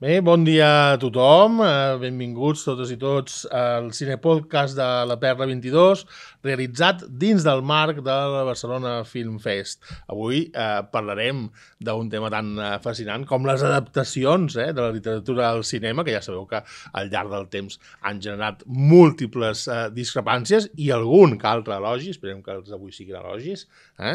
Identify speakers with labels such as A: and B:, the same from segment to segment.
A: Bé, bon dia a tothom, benvinguts totes i tots al Cinepodcast de la Perla 22, realitzat dins del marc de la Barcelona Film Fest. Avui parlarem d'un tema tan fascinant com les adaptacions de la literatura al cinema, que ja sabeu que al llarg del temps han generat múltiples discrepàncies i algun que altre elogi, esperem que els d'avui siguin elogis.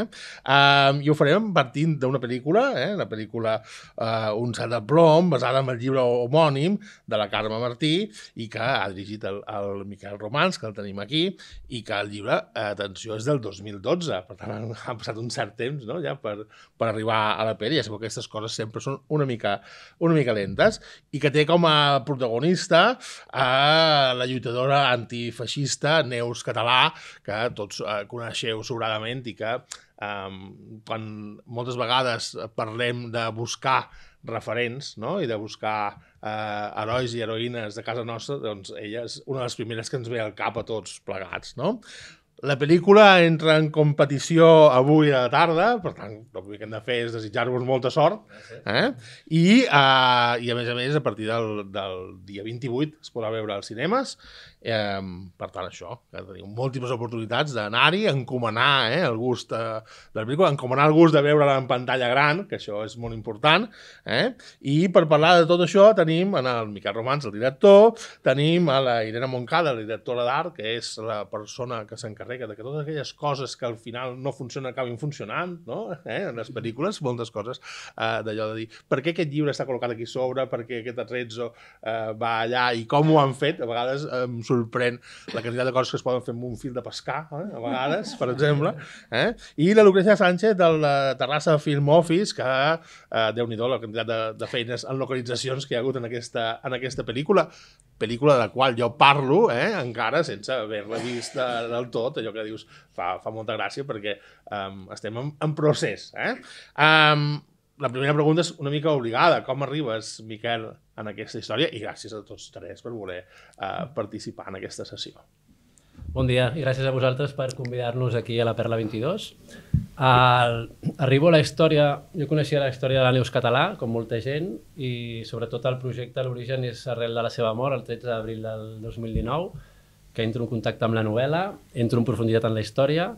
A: I ho farem partint d'una pel·lícula, la pel·lícula Un cel de plom, basada en el llibre homònim de la Carme Martí i que ha dirigit el Miquel Romans, que el tenim aquí, i que el llibre, atenció, és del 2012, per tant ha passat un cert temps, no?, ja per arribar a la pel·li. Ja sabeu que aquestes coses sempre són una mica lentes, i que té com a protagonista la lluitadora antifeixista Neus Català, que tots coneixeu sobradament i que quan moltes vegades parlem de buscar referents, no?, i de buscar herois i heroïnes de casa nostra, doncs ella és una de les primeres que ens ve al cap a tots plegats, no? La pel·lícula entra en competició avui a la tarda, per tant, el que hem de fer és desitjar-vos molta sort. I, a més, a partir del dia 28 es podrà veure als cinemes. Per tant, això, que teniu múltiples oportunitats d'anar-hi, encomanar el gust de la pel·lícula, encomanar el gust de veure-la en pantalla gran, que això és molt important. I per parlar de tot això tenim el Miquel Romans, el director, tenim a la Irene Moncada, la directora d'art, que és la persona que s'encarrega de que totes aquelles coses que al final no funcionen acabin funcionant, no? En les pel·lícules, moltes coses d'allò de dir per què aquest llibre està col·locat aquí sobre, per què aquest atrezzo va allà i com ho han fet. A vegades em sorprèn la quantitat de coses que es poden fer amb un fil de pescar, a vegades, per exemple. I la Lucrecia Sánchez de la Terrassa Film Office, que déu-n'hi-do la quantitat de feines en localitzacions que hi ha hagut en aquesta pel·lícula de la qual jo parlo, encara sense haver-la vist del tot, allò que dius fa molta gràcia perquè estem en procés. La primera pregunta és una mica obligada. Com arribes, Miquel, en aquesta història? I gràcies a tots tres per voler participar en aquesta sessió.
B: Bon dia i gràcies a vosaltres per convidar-nos aquí a la Perla 22. Arribo a la història, jo coneixia la història de la Neus Català, com molta gent, i sobretot el projecte, l'origen és arrel de la seva mort, el 13 d'abril del 2019, que entro en contacte amb la novel·la, entro en profunditat en la història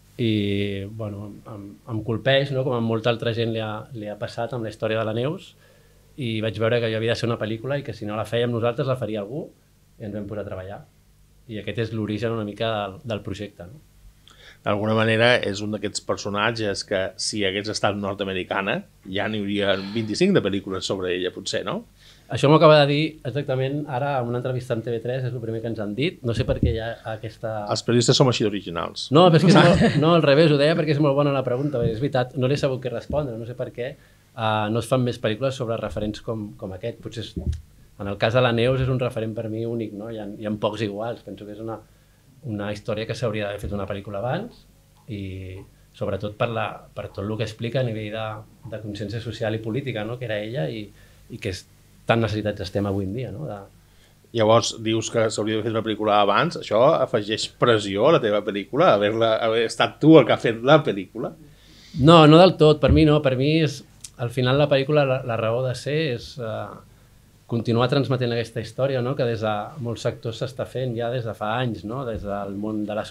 B: i bueno, em colpeix, no? Com a molta altra gent li ha passat amb la història de la Neus, i vaig veure que jo havia de ser una pel·lícula i que si no la fèiem nosaltres la faria algú, i ens vam posar a treballar. I aquest és l'origen una mica del projecte, no?
A: D'alguna manera és un d'aquests personatges que si hagués estat nord-americana ja n'hi hauria 25 de pel·lícules sobre ella, potser, no?
B: Això m'ho acaba de dir exactament ara en una entrevista amb TV3, és el primer que ens han dit. No sé per què hi ha aquesta...
A: Els periodistes som així d'originals.
B: No, però és que no, al revés, ho deia perquè és molt bona la pregunta. És veritat, no l'he sabut què respondre, no sé per què no es fan més pel·lícules sobre referents com aquest. Potser en el cas de la Neus és un referent per mi únic, no? Hi ha pocs iguals. Penso que és una història que s'hauria d'haver fet una pel·lícula abans i sobretot per tot el que explica a nivell de consciència social i política, no? Que era ella i que tan necessitats estem avui en dia, no?
A: Llavors dius que s'hauria de fer una pel·lícula abans, això afegeix pressió a la teva pel·lícula, haver estat tu el que ha fet la pel·lícula?
B: No, no del tot, per mi no, per mi és, al final la pel·lícula, la raó de ser és continuar transmetent aquesta història, no? Que des de molts sectors s'està fent ja des de fa anys, no? Des del món de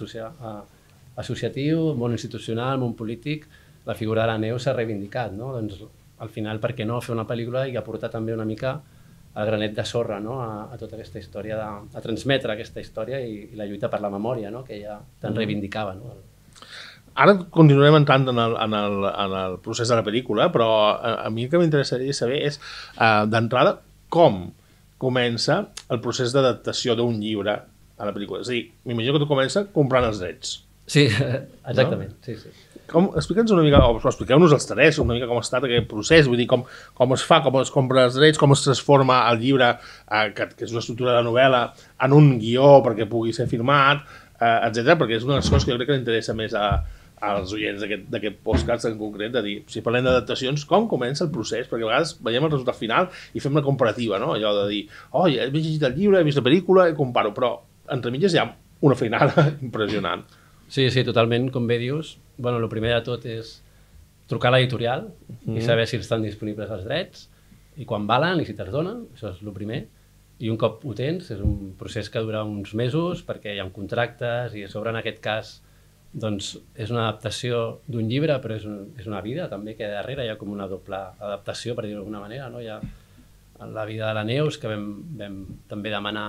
B: associatiu, món institucional, món polític, la figura de la Neus s'ha reivindicat, no? Doncs al final, per què no fer una pel·lícula i aportar també una mica el granet de sorra, no? A tota aquesta història, a transmetre aquesta història i la lluita per la memòria, no? Que ella tant reivindicava, no?
A: Ara continuarem entrant en el procés de la pel·lícula, però a mi el que m'interessaria saber és, d'entrada, com comença el procés d'adaptació d'un llibre a la pel·lícula. És a dir, m'imagino que tu comença comprant els drets.
B: Sí, exactament, no? Sí.
A: Explica'ns una mica, o expliqueu-nos els tres, una mica com ha estat aquest procés, vull dir, com es fa, com es compra els drets, com es transforma el llibre, que és una estructura de novel·la, en un guió perquè pugui ser filmat, etc. Perquè és una de les coses que jo crec que interessa més als oients d'aquest podcast en concret, de dir, si parlem d'adaptacions, com comença el procés? Perquè a vegades veiem el resultat final i fem la comparativa, no? Allò de dir, ja he llegit el llibre, he vist la pel·lícula i comparo, però entre mitges hi ha una feinada impressionant.
B: Sí, totalment, com bé dius. Bueno, el primer de tot és trucar a l'editorial i saber si estan disponibles els drets. i quan valen i si te'ls donen, això és el primer, i un cop ho tens, és un procés que dura uns mesos perquè hi ha contractes i a sobre en aquest cas doncs, és una adaptació d'un llibre però és una vida també que darrere hi ha com una doble adaptació per dir-ho d'alguna manera, no? Hi ha la vida de la Neus que vam també demanar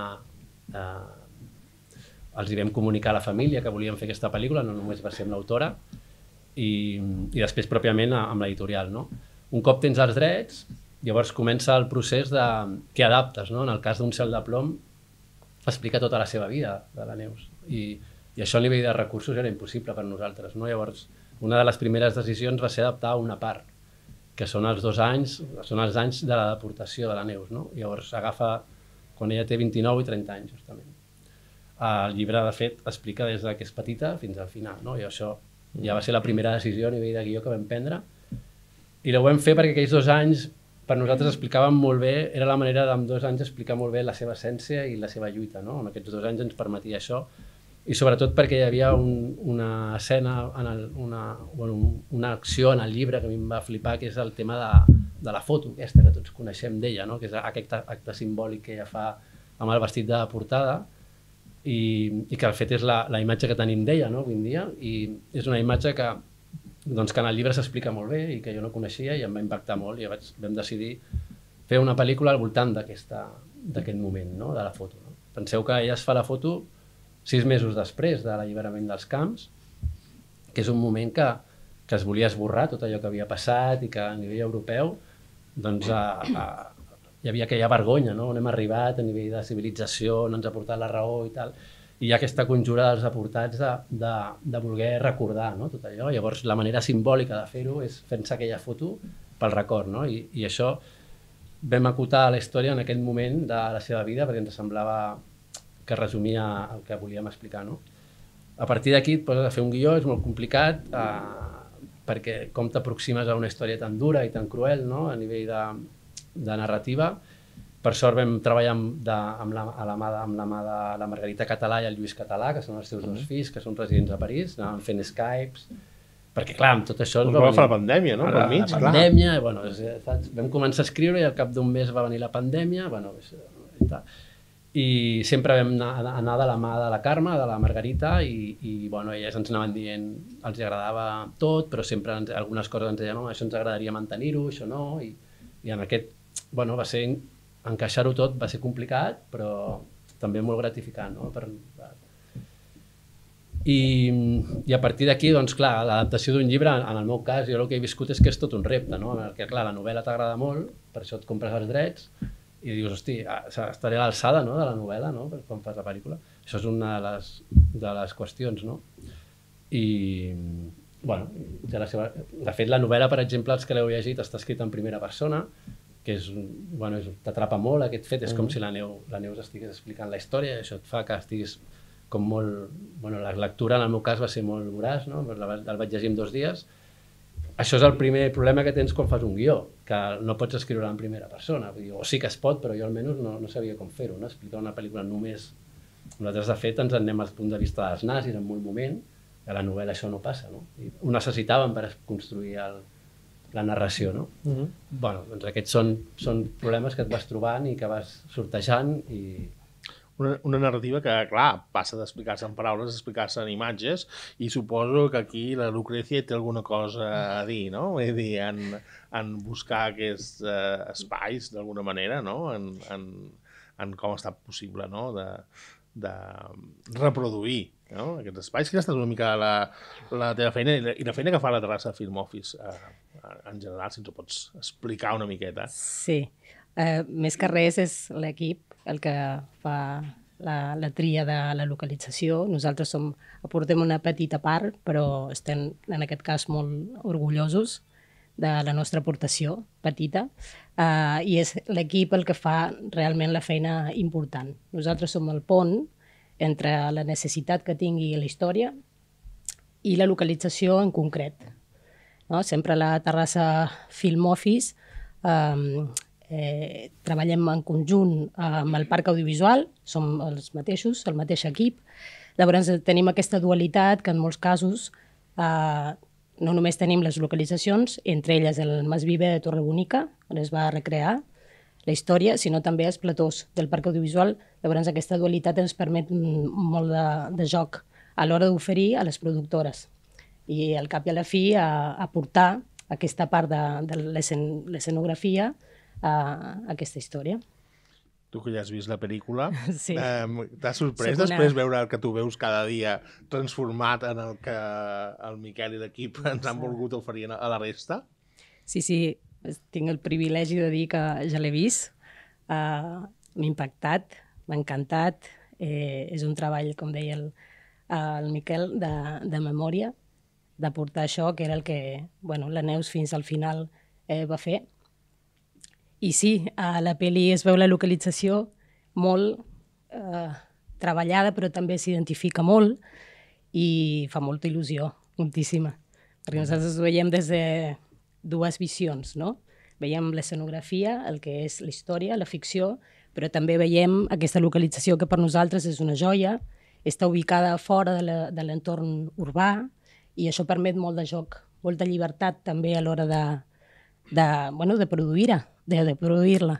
B: els hi vam comunicar a la família que volíem fer aquesta pel·lícula, no només va ser amb l'autora i després pròpiament amb l'editorial, no? Un cop tens els drets, llavors comença el procés de què adaptes, no? En el cas d'un Cel de plom explica tota la seva vida de la Neus i això a nivell de recursos era impossible per nosaltres, no? Llavors una de les primeres decisions va ser adaptar una part que són els 2 anys, són els anys de la deportació de la Neus, no? Llavors agafa quan ella té 29 i 30 anys justament. El llibre de fet explica des que és petita fins al final, no? I això ja va ser la primera decisió a nivell de guió que vam prendre i la vam fer perquè aquells 2 anys per nosaltres explicaven molt bé, era la manera d'en 2 anys explicar molt bé la seva essència i la seva lluita, no? En aquests 2 anys ens permetia això i sobretot perquè hi havia una escena, una acció en el llibre que a mi em va flipar, que és el tema de la foto aquesta que tots coneixem d'ella, no? Que és aquest acte simbòlic que ella fa amb el vestit de portada i que de fet és la imatge que tenim d'ella, no? Avui en dia, i és una imatge que en el llibre s'explica molt bé i que jo no coneixia i em va impactar molt i vam decidir fer una pel·lícula al voltant d'aquest moment, no? De la foto. No? Penseu que ella es fa la foto 6 mesos després de l'alliberament dels camps, que és un moment que es volia esborrar tot allò que havia passat i que a nivell europeu doncs, hi havia aquella vergonya, no? On hem arribat a nivell de civilització, no ens ha portat la raó i tal, i hi ha aquesta conjura dels deportats de voler recordar, no? Tot allò. Llavors la manera simbòlica de fer-ho és fent-se aquella foto pel record, no? I això vam acotar la història en aquell moment de la seva vida perquè ens semblava que resumia el que volíem explicar, no? A partir d'aquí et poses a fer un guió, és molt complicat perquè com t'aproximes a una història tan dura i tan cruel, no? A nivell de narrativa. Per sort vam treballar amb la mà de la Margarita Català i el Lluís Català, que són els seus 2 fills, que són residents a París, anàvem fent Skypes, perquè clar, amb tot això...
A: Va fer la pandèmia, no?
B: La pandèmia, bueno, vam començar a escriure i al cap d'un mes va venir la pandèmia, bueno, i sempre vam anar de la mà de la Carme, de la Margarita, i bueno, elles ens anaven dient, els agradava tot, però sempre algunes coses ens deien, no, això ens agradaria mantenir-ho, això no, i en aquest, bueno, va ser encaixar-ho tot va ser complicat, però també molt gratificant, no? I a partir d'aquí, doncs clar, l'adaptació d'un llibre, en el meu cas, jo el que he viscut és que és tot un repte, no? Perquè clar, la novel·la t'agrada molt, per això et compres els drets, i dius, hosti, estaré a l'alçada, no?, de la novel·la, no?, quan fas la pel·lícula. Això és una de les qüestions, no? I, bueno, de fet, la novel·la, per exemple, els que l'heu llegit, està escrita en primera persona, que t'atrapa molt aquest fet, és com si la Neus estigués explicant la història, i això et fa que estiguis com molt... Bueno, la lectura en el meu cas va ser molt voraç, no? El vaig llegir en 2 dies. Això és el primer problema que tens quan fas un guió, que no pots escriure en primera persona, o sí que es pot, però jo almenys no sabia com fer-ho, no? Explicar una pel·lícula només... Nosaltres, de fet, ens en anem al punt de vista dels nazis en un moment, i a la novel·la això no passa, no? I ho necessitàvem per construir la narració, no? Bueno, doncs aquests són problemes que et vas trobant i que vas sortejant i...
A: Una narrativa que, clar, passa d'explicar-se en paraules a explicar-se en imatges i suposo que aquí la Lucrecia té alguna cosa a dir, no? Vull dir, en buscar aquests espais, d'alguna manera, no? En com ha estat possible, no? De reproduir, no? Aquests espais. Quina ha estat una mica la teva feina i la feina que fa la Terrassa Film Office en general, si ens ho pots explicar una miqueta.
C: Sí. Més que res és l'equip el que fa la tria de la localització. Nosaltres aportem una petita part, però estem en aquest cas molt orgullosos de la nostra aportació petita i és l'equip el que fa realment la feina important. Nosaltres som el pont entre la necessitat que tingui la història i la localització en concret. No? Sempre a la Terrassa Film Office treballem en conjunt amb el parc audiovisual, som els mateixos, el mateix equip. Llavors tenim aquesta dualitat que en molts casos no només tenim les localitzacions, entre elles el Mas Viver de Torrebonica, on es va recrear, la història, sinó també els platós del parc audiovisual. Llavors aquesta dualitat ens permet molt de joc a l'hora d'oferir a les productores i al cap i a la fi aportar aquesta part de l'escenografia a aquesta història.
A: Tu que ja has vist la pel·lícula,
C: Sí.
A: t'has sorprès després veure que tu veus cada dia transformat en el que el Miquel i l'equip ens han volgut oferir a la resta?
C: Sí, tinc el privilegi de dir que ja l'he vist. M'ha impactat, m'ha encantat. És un treball, com deia el Miquel, de memòria, de portar això, que era el que la Neus fins al final va fer. I sí, a la pel·li es veu la localització molt treballada, però també s'identifica molt i fa molta il·lusió, moltíssima. Perquè nosaltres ho veiem des de dues visions, no? Veiem l'escenografia, el que és la història, la ficció, però també veiem aquesta localització que per nosaltres és una joia, està ubicada fora de l'entorn urbà i això permet molt de joc, molta llibertat també a l'hora de produir-la.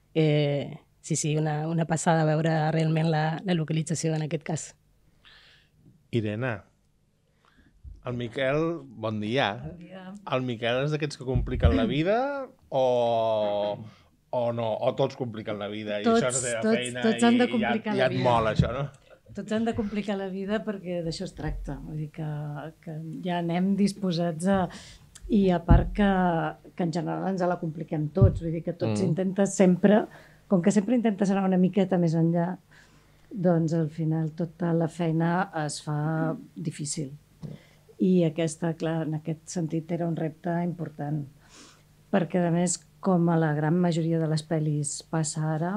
C: Sí, una passada veure realment la localització en aquest cas.
A: Irene, el Miquel, bon dia.
D: Bon dia.
A: El Miquel és d'aquests que compliquen la vida o no? O tots compliquen la vida i això és la teva feina i ja et mola això, no?
D: Tots han de complicar la vida perquè d'això es tracta. Vull dir que ja anem disposats a... I a part que en general ens la compliquem tots, vull dir que tots intentes sempre, com que sempre intentes anar una miqueta més enllà, doncs al final tota la feina es fa difícil. I aquesta, clar, en aquest sentit era un repte important, perquè a més, com a la gran majoria de les pel·lis passa ara,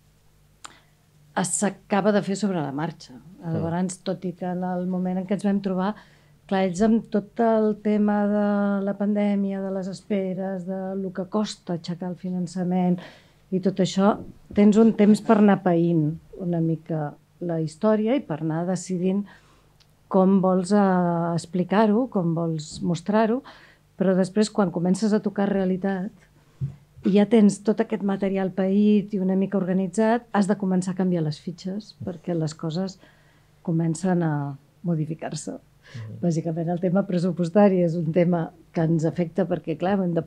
D: s'acaba de fer sobre la marxa. Llavors, tot i que en el moment en què ens vam trobar, clar, ells amb tot el tema de la pandèmia, de les esperes, de lo que costa aixecar el finançament i tot això, tens un temps per anar païnt una mica la història i per anar decidint com vols explicar-ho, com vols mostrar-ho, però després quan comences a tocar realitat i ja tens tot aquest material paït i una mica organitzat, has de començar a canviar les fitxes perquè les coses comencen a modificar-se. Bàsicament el tema pressupostari és un tema que ens afecta perquè, clar, hem de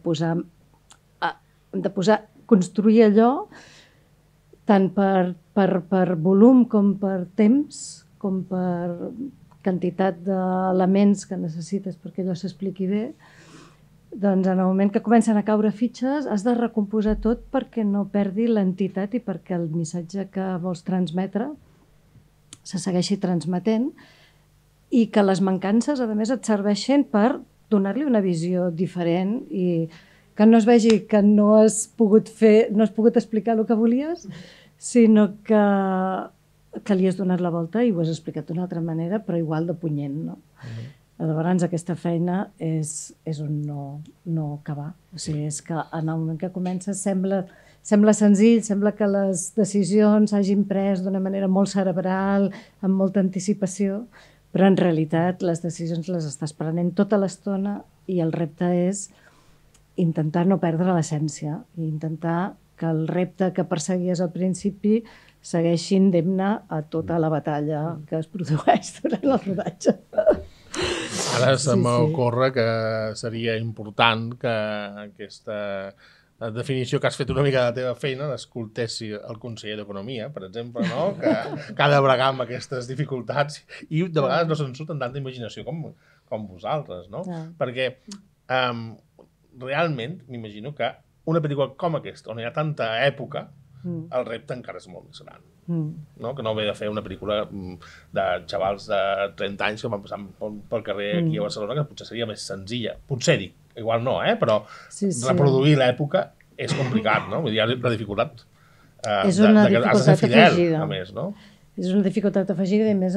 D: construir allò tant per volum com per temps, com per quantitat d'elements que necessites perquè allò s'expliqui bé. Doncs en el moment que comencen a caure fitxes has de recomposar tot perquè no perdi l'entitat i perquè el missatge que vols transmetre se segueixi transmetent i que les mancances, a més, et serveixen per donar-li una visió diferent i que no es vegi que no has pogut explicar el que volies, sinó que li has donat la volta i ho has explicat d'una altra manera, però igual de punyent, no? Llavors, aquesta feina és un no acabar. O sigui, és que en el moment que comences sembla senzill, sembla que les decisions s'hagin pres d'una manera molt cerebral, amb molta anticipació, però en realitat les decisions les estàs prenent tota l'estona i el repte és intentar no perdre l'essència i intentar que el repte que perseguies al principi segueixi indemne a tota la batalla que es produeix durant el rodatge.
A: Ara se m'ocorre que seria important que aquesta definició que has fet una mica de la teva feina l'escoltessi el conseller d'Economia, per exemple, no? que ha de bregar amb aquestes dificultats i de vegades no se'n surt amb tanta imaginació com vosaltres, no? Perquè realment m'imagino que una pel·lícula com aquesta, on hi ha tanta època, el repte encara és molt més gran. No? Que no ve de fer una pel·lícula de xavals de 30 anys que van passant pel carrer aquí a Barcelona, que potser seria més senzilla. Potser dic, igual no, però reproduir l'època és complicat, no? Vull dir, la dificultat
D: és una dificultat
A: has de ser fidel,
D: afegida.
A: a més, no?
D: És una dificultat afegida i més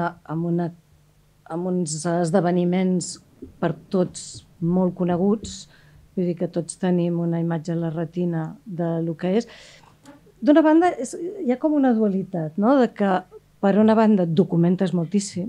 D: amb uns esdeveniments per tots molt coneguts, vull dir que tots tenim una imatge a la retina del que és. D'una banda, hi ha com una dualitat, no? De que, per una banda, et documentes moltíssim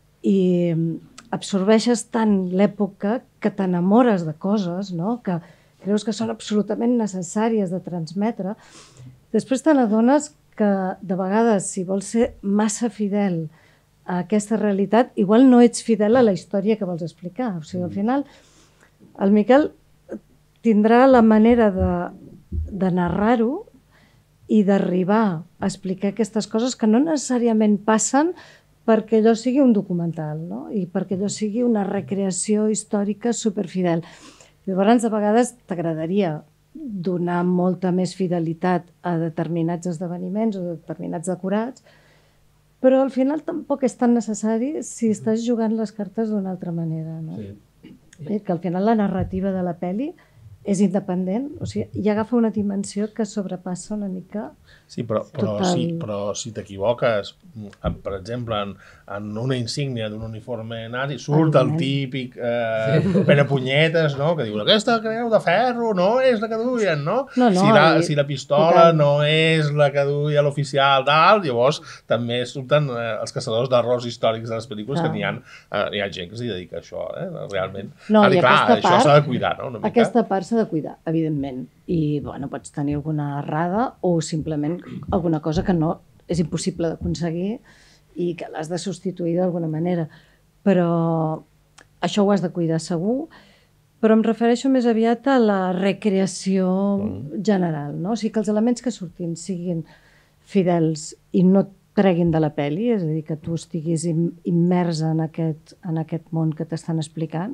D: i absorbeixes tant l'època que t'enamores de coses, no? Que creus que són absolutament necessàries de transmetre, després te n'adones que de vegades, si vols ser massa fidel a aquesta realitat, igual no ets fidel a la història que vols explicar. O sigui, al final, el Miquel tindrà la manera de narrar-ho i d'arribar a explicar aquestes coses que no necessàriament passen perquè allò sigui un documental, no? I perquè allò sigui una recreació històrica superfidel. Llavors, de vegades t'agradaria donar molta més fidelitat a determinats esdeveniments o determinats decorats, però al final tampoc és tan necessari si estàs jugant les cartes d'una altra manera, no? Sí. Que al final la narrativa de la pel·li és independent, o sigui, ja agafa una dimensió que sobrepassa una mica...
A: Sí, però si t'equivoques, per exemple, en una insígnia d'un uniforme nazi, surt el típic penepunyetes, no? Que diu, aquesta creu de ferro no és la que duien, no? Si la pistola no és la que duia l'oficial dalt, llavors també surten els caçadors d'errors històrics de les pel·lícules, que hi ha gent que s'hi dedica a això, realment. Clar, això s'ha de cuidar, no?
D: Aquesta part s'ha de cuidar, evidentment. I, bueno, pots tenir alguna errada o simplement alguna cosa que no és impossible d'aconseguir i que l'has de substituir d'alguna manera. Però això ho has de cuidar segur, però em refereixo més aviat a la recreació general, no? O sigui, que els elements que surtin siguin fidels i no treguin de la pel·li, és a dir, que tu estiguis immers en aquest món que t'estan explicant,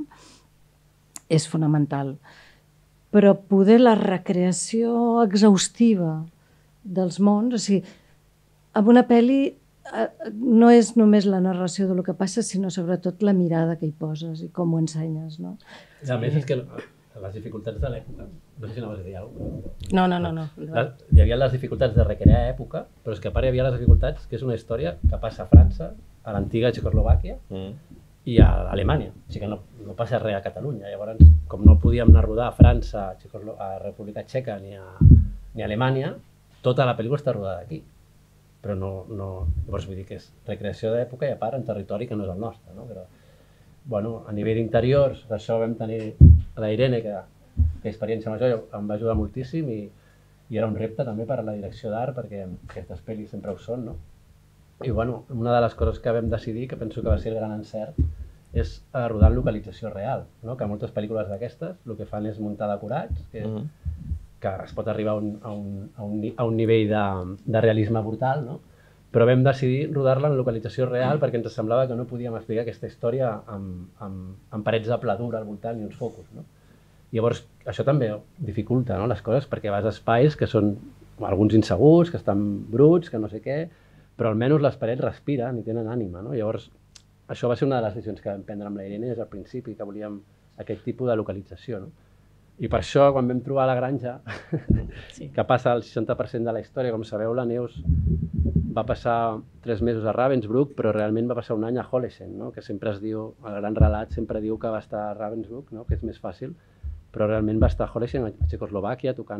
D: és fonamental. Però poder la recreació exhaustiva dels mons, o sigui, amb una pel·li no és només la narració del que passa, sinó sobretot la mirada que hi poses i com ho ensenyes, no?
B: A més, és que les dificultats de l'època, no sé si anaves a dir alguna cosa.
C: No.
B: Hi havia les dificultats de recrear època, però és que a part hi havia les dificultats que és una història que passa a França, a l'antiga Txecoslovàquia, i a Alemanya, o sigui que no passa res a Catalunya. Llavors, com no podíem anar a rodar a França, a República Txeca ni a Alemanya, tota la pel·lícula està rodada aquí. Però no... Llavors vull dir que és recreació d'època i a part en territori que no és el nostre, no? Però, bueno, a nivell d'interiors, d'això vam tenir la Irene, que experiència amb això em va ajudar moltíssim i era un repte també per a la direcció d'art, perquè aquestes pel·lis sempre ho són, no? I bueno, una de les coses que vam decidir, que penso que va ser el gran encert, és rodar en localització real, no? Que moltes pel·lícules d'aquestes el que fan és muntar decorats, que es pot arribar a un nivell de realisme brutal, no? Però vam decidir rodar-la en localització real perquè ens semblava que no podíem explicar aquesta història amb parets de pla dur al voltant i uns focus, no? Llavors, això també dificulta, no, les coses, perquè vas a espais que són alguns insegurs, que estan bruts, que no sé què, però almenys les parets respiren i tenen ànima, no? Llavors, això va ser una de les decisions que vam prendre amb la Irene des del principi, que volíem aquest tipus de localització, no? I per això, quan vam trobar la granja, que passa el 60% de la història, com sabeu, la Neus va passar 3 mesos a Ravensbrück, però realment va passar un any a Holesien, no? Que sempre es diu, el gran relat sempre diu que va estar a Ravensbrück, no? Que és més fàcil, però realment va estar a Holesien, a Txecoslovàquia, tocant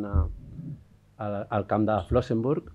B: al camp de Flossenburg,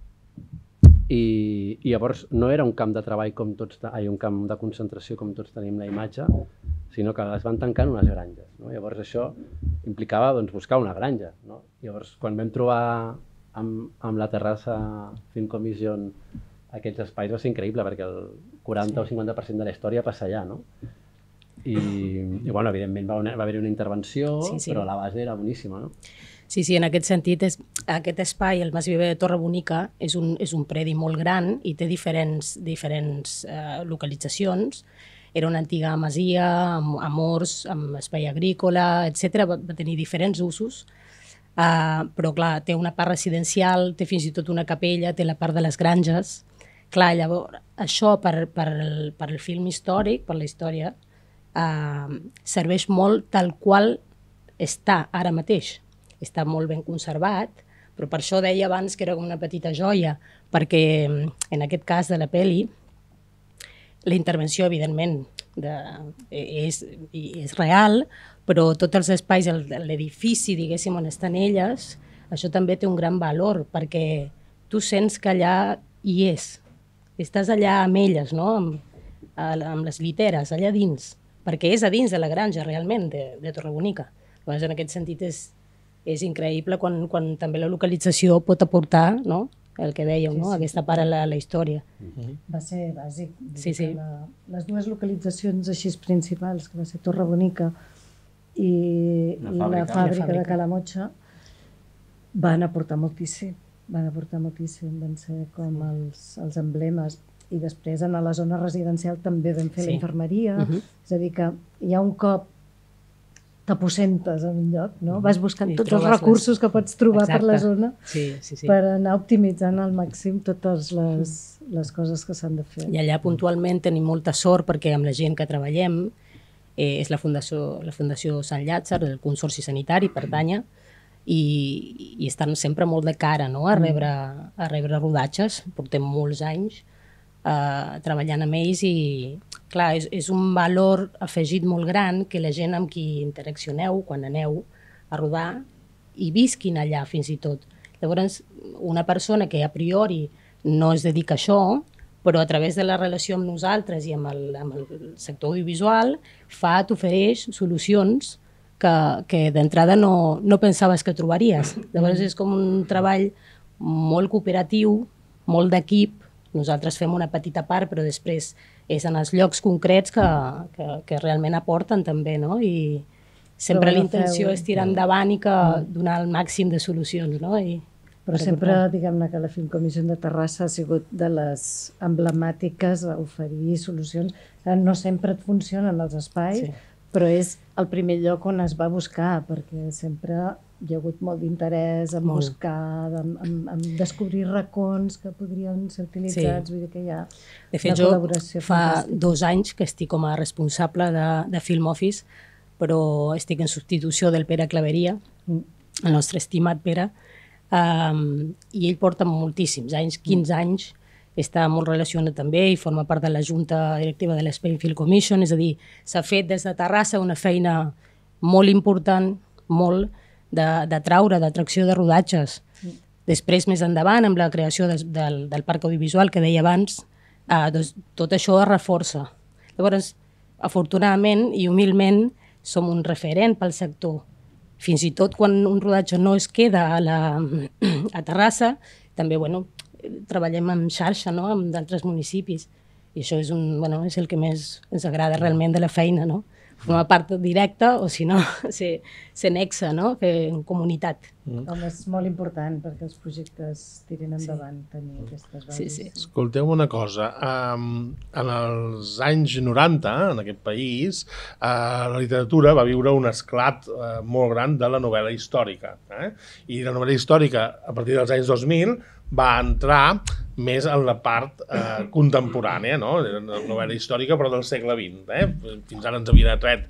B: i llavors no era un camp de treball com tots, un camp de concentració com tots tenim la imatge, sinó que es van tancar en unes granges, no? Llavors això implicava doncs, buscar una granja, no? Llavors quan vam trobar amb la terrassa Film Commission aquests espais va ser increïble perquè el 40 o 50% de la història passa allà, no? I bueno, evidentment va haver-hi una intervenció, però la base era boníssima, no?
C: Sí, en aquest sentit, aquest espai, el Mas Viver de Torre Bonica, és un predi molt gran i té diferents localitzacions. Era una antiga masia, amb horts, amb espai agrícola, etc. Va tenir diferents usos, però clar, té una part residencial, té fins i tot una capella, té la part de les granges. Clar, llavors, això per el film històric, per la història, serveix molt tal qual està ara mateix. Està molt ben conservat, però per això deia abans que era una petita joia, perquè en aquest cas de la pel·li, la intervenció, evidentment, és real, però tots els espais, l'edifici, diguéssim, on estan elles, això també té un gran valor, perquè tu sents que allà hi és. Estàs allà amb elles, no? Amb les literes, allà dins, perquè és a dins de la granja, realment, de Torre Bonica. Llavors, en aquest sentit, és increïble quan també la localització pot aportar, no?, el que dèieu, no?, aquesta part a la història.
D: Va ser bàsic.
C: Sí.
D: Les dues localitzacions així principals, que va ser Torre Bonica i la fàbrica de Calamotxa, van aportar moltíssim. Van ser com els emblemes. I després, a la zona residencial, també vam fer la infermeria. És a dir, que hi ha un cop t'aposentes en un lloc, no? Vas buscant tots els recursos que pots trobar per la zona per anar optimitzant al màxim totes les coses que s'han de fer.
C: I allà puntualment tenim molta sort perquè amb la gent que treballem és la Fundació Sant Llàtzer, del Consorci Sanitari, pertanya, i estan sempre molt de cara, no?, a rebre rodatges. Portem molts anys treballant amb ells i, clar, és un valor afegit molt gran que la gent amb qui interaccioneu quan aneu a rodar i visquin allà fins i tot. Llavors, una persona que a priori no es dedica a això, però a través de la relació amb nosaltres i amb el sector audiovisual t'ofereix solucions que d'entrada no pensaves que trobaries. Llavors és com un treball molt cooperatiu, molt d'equip. Nosaltres fem una petita part, però després és en els llocs concrets que realment aporten també, no? I sempre la intenció és tirar endavant i donar el màxim de solucions, no?
D: Però sempre, diguem-ne, que la Film Commission de Terrassa ha sigut de les emblemàtiques a oferir solucions. No sempre et funcionen els espais, però és el primer lloc on es va buscar, perquè sempre hi ha hagut molt d'interès en buscar, en descobrir racons que podrien ser utilitzats, vull dir que hi ha
C: de fet,
D: una col·laboració
C: fantàstica. Fa 2 anys que estic com a responsable de Film Office, però estic en substitució del Pere Claveria, el nostre estimat Pere, i ell porta moltíssims anys, 15 anys, està molt relacionat també i forma part de la Junta Directiva de l'Spain Film Commission, és a dir, s'ha fet des de Terrassa una feina molt important, molt, d'atraure, d'atracció de rodatges. Després, més endavant, amb la creació del parc audiovisual que deia abans, tot això es reforça. Llavors, afortunadament i humilment, som un referent pel sector. Fins i tot quan un rodatge no es queda a Terrassa, també treballem en xarxa, no?, amb d'altres municipis. I això és el que més ens agrada realment de la feina, no?, formar part directa o, si no, ser nexe, no?, fer en comunitat.
D: Home, és molt important perquè els projectes tirin endavant tenir aquestes bases.
C: Sí.
A: Escolteu una cosa, en els anys 90, en aquest país, la literatura va viure un esclat molt gran de la novel·la històrica. I la novel·la històrica, a partir dels anys 2000, va entrar més en la part contemporània, no? La novel·la històrica, però del segle XX. Fins ara ens havien atret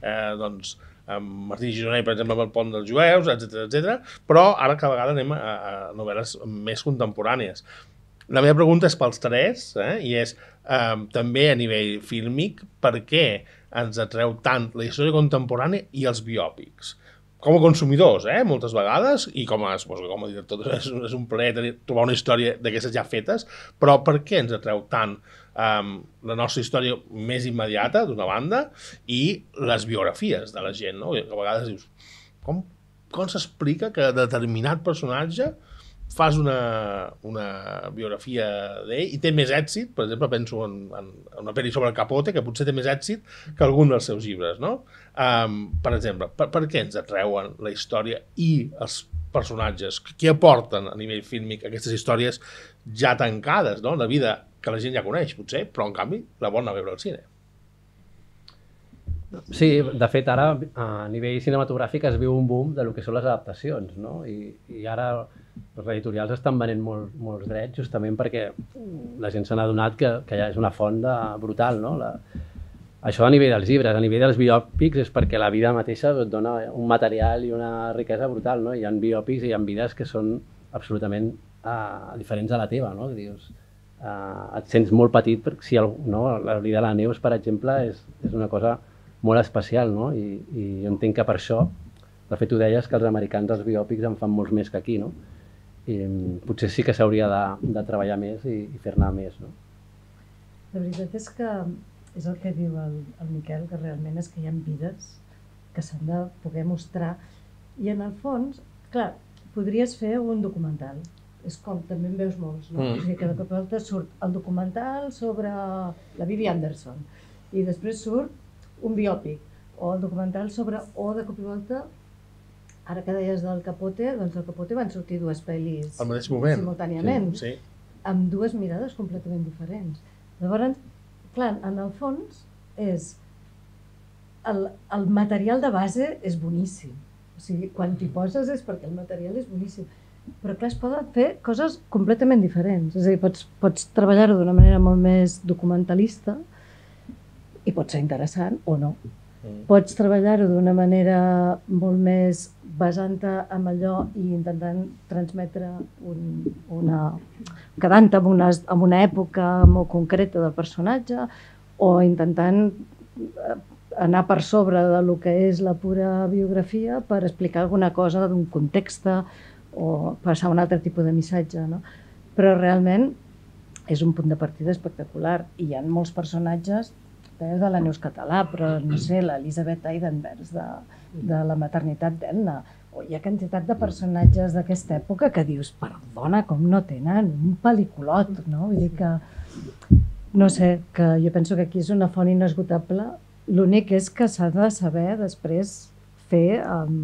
A: amb Martí Gironell, per exemple, amb el Pont dels Jueus, etc. Però ara cada vegada anem a novel·les més contemporànies. La meva pregunta és pels tres, i és també a nivell fílmic, per què ens atreu tant la història contemporània i els biòpics? Com a consumidors, moltes vegades, i com a director, és un plaer trobar una història d'aquestes ja fetes, però per què ens atreu tant la nostra història més immediata, d'una banda, i les biografies de la gent, no? A vegades dius, com s'explica que determinat personatge fas una biografia d'ell i té més èxit, per exemple, penso en una pel·li sobre el Capote, que potser té més èxit que algun dels seus llibres, no? Per exemple, per què ens atreuen la història i els personatges? Què aporten a nivell fílmic aquestes històries ja tancades, no? La vida que la gent ja coneix, potser, però en canvi la vol anar a veure al cine.
B: Sí, de fet, ara a nivell cinematogràfic es viu un boom de lo que són les adaptacions, no? I ara les editorials estan venent molts drets justament perquè la gent s'ha adonat que ja és una font brutal, no? Això a nivell dels llibres, a nivell dels biòpics és perquè la vida mateixa et dona un material i una riquesa brutal, no? Hi ha biòpics i hi ha vides que són absolutament diferents a la teva, no? Dius, et sents molt petit, si la vida de la Neus, per exemple, és una cosa molt especial, no? I jo entenc que per això, de fet ho deies, que els americans els biòpics en fan molts més que aquí, no? I potser sí que s'hauria de treballar més i fer-ne més, no?
D: La veritat és que és el que diu el Miquel, que realment és que hi ha vides que s'han de poder mostrar i en el fons Clar, podries fer un documental. És com també en veus molts, no? O sigui que de cop i volta surt el documental sobre la Vivi Anderson i després surt un biòpic o el documental sobre... O de cop i volta, ara que deies del Capote, doncs del Capote van sortir dues pel·lis
A: al mateix moment,
D: simultàniament,
A: sí.
D: amb dues mirades completament diferents. Llavors, clar, en el fons és... El material de base és boníssim. O sigui, quan t'hi poses és perquè el material és boníssim. Però clar, es poden fer coses completament diferents. És a dir, pots treballar-ho d'una manera molt més documentalista i pot ser interessant o no. Pots treballar-ho d'una manera molt més basant-te en allò i intentant transmetre quedant-te en una època molt concreta del personatge o intentant anar per sobre del que és la pura biografia per explicar alguna cosa d'un context o passar un altre tipus de missatge, no? Però realment és un punt de partida espectacular i hi ha molts personatges de la Neus Català, però no sé, l'Elisabet Eidenberg de la maternitat d'Elna, o hi ha quantitat de personatges d'aquesta època que dius, perdona, com no tenen un pel·lículot, no? Vull dir que, no sé, que jo penso que aquí és una font inesgotable. L'únic és que s'ha de saber després fer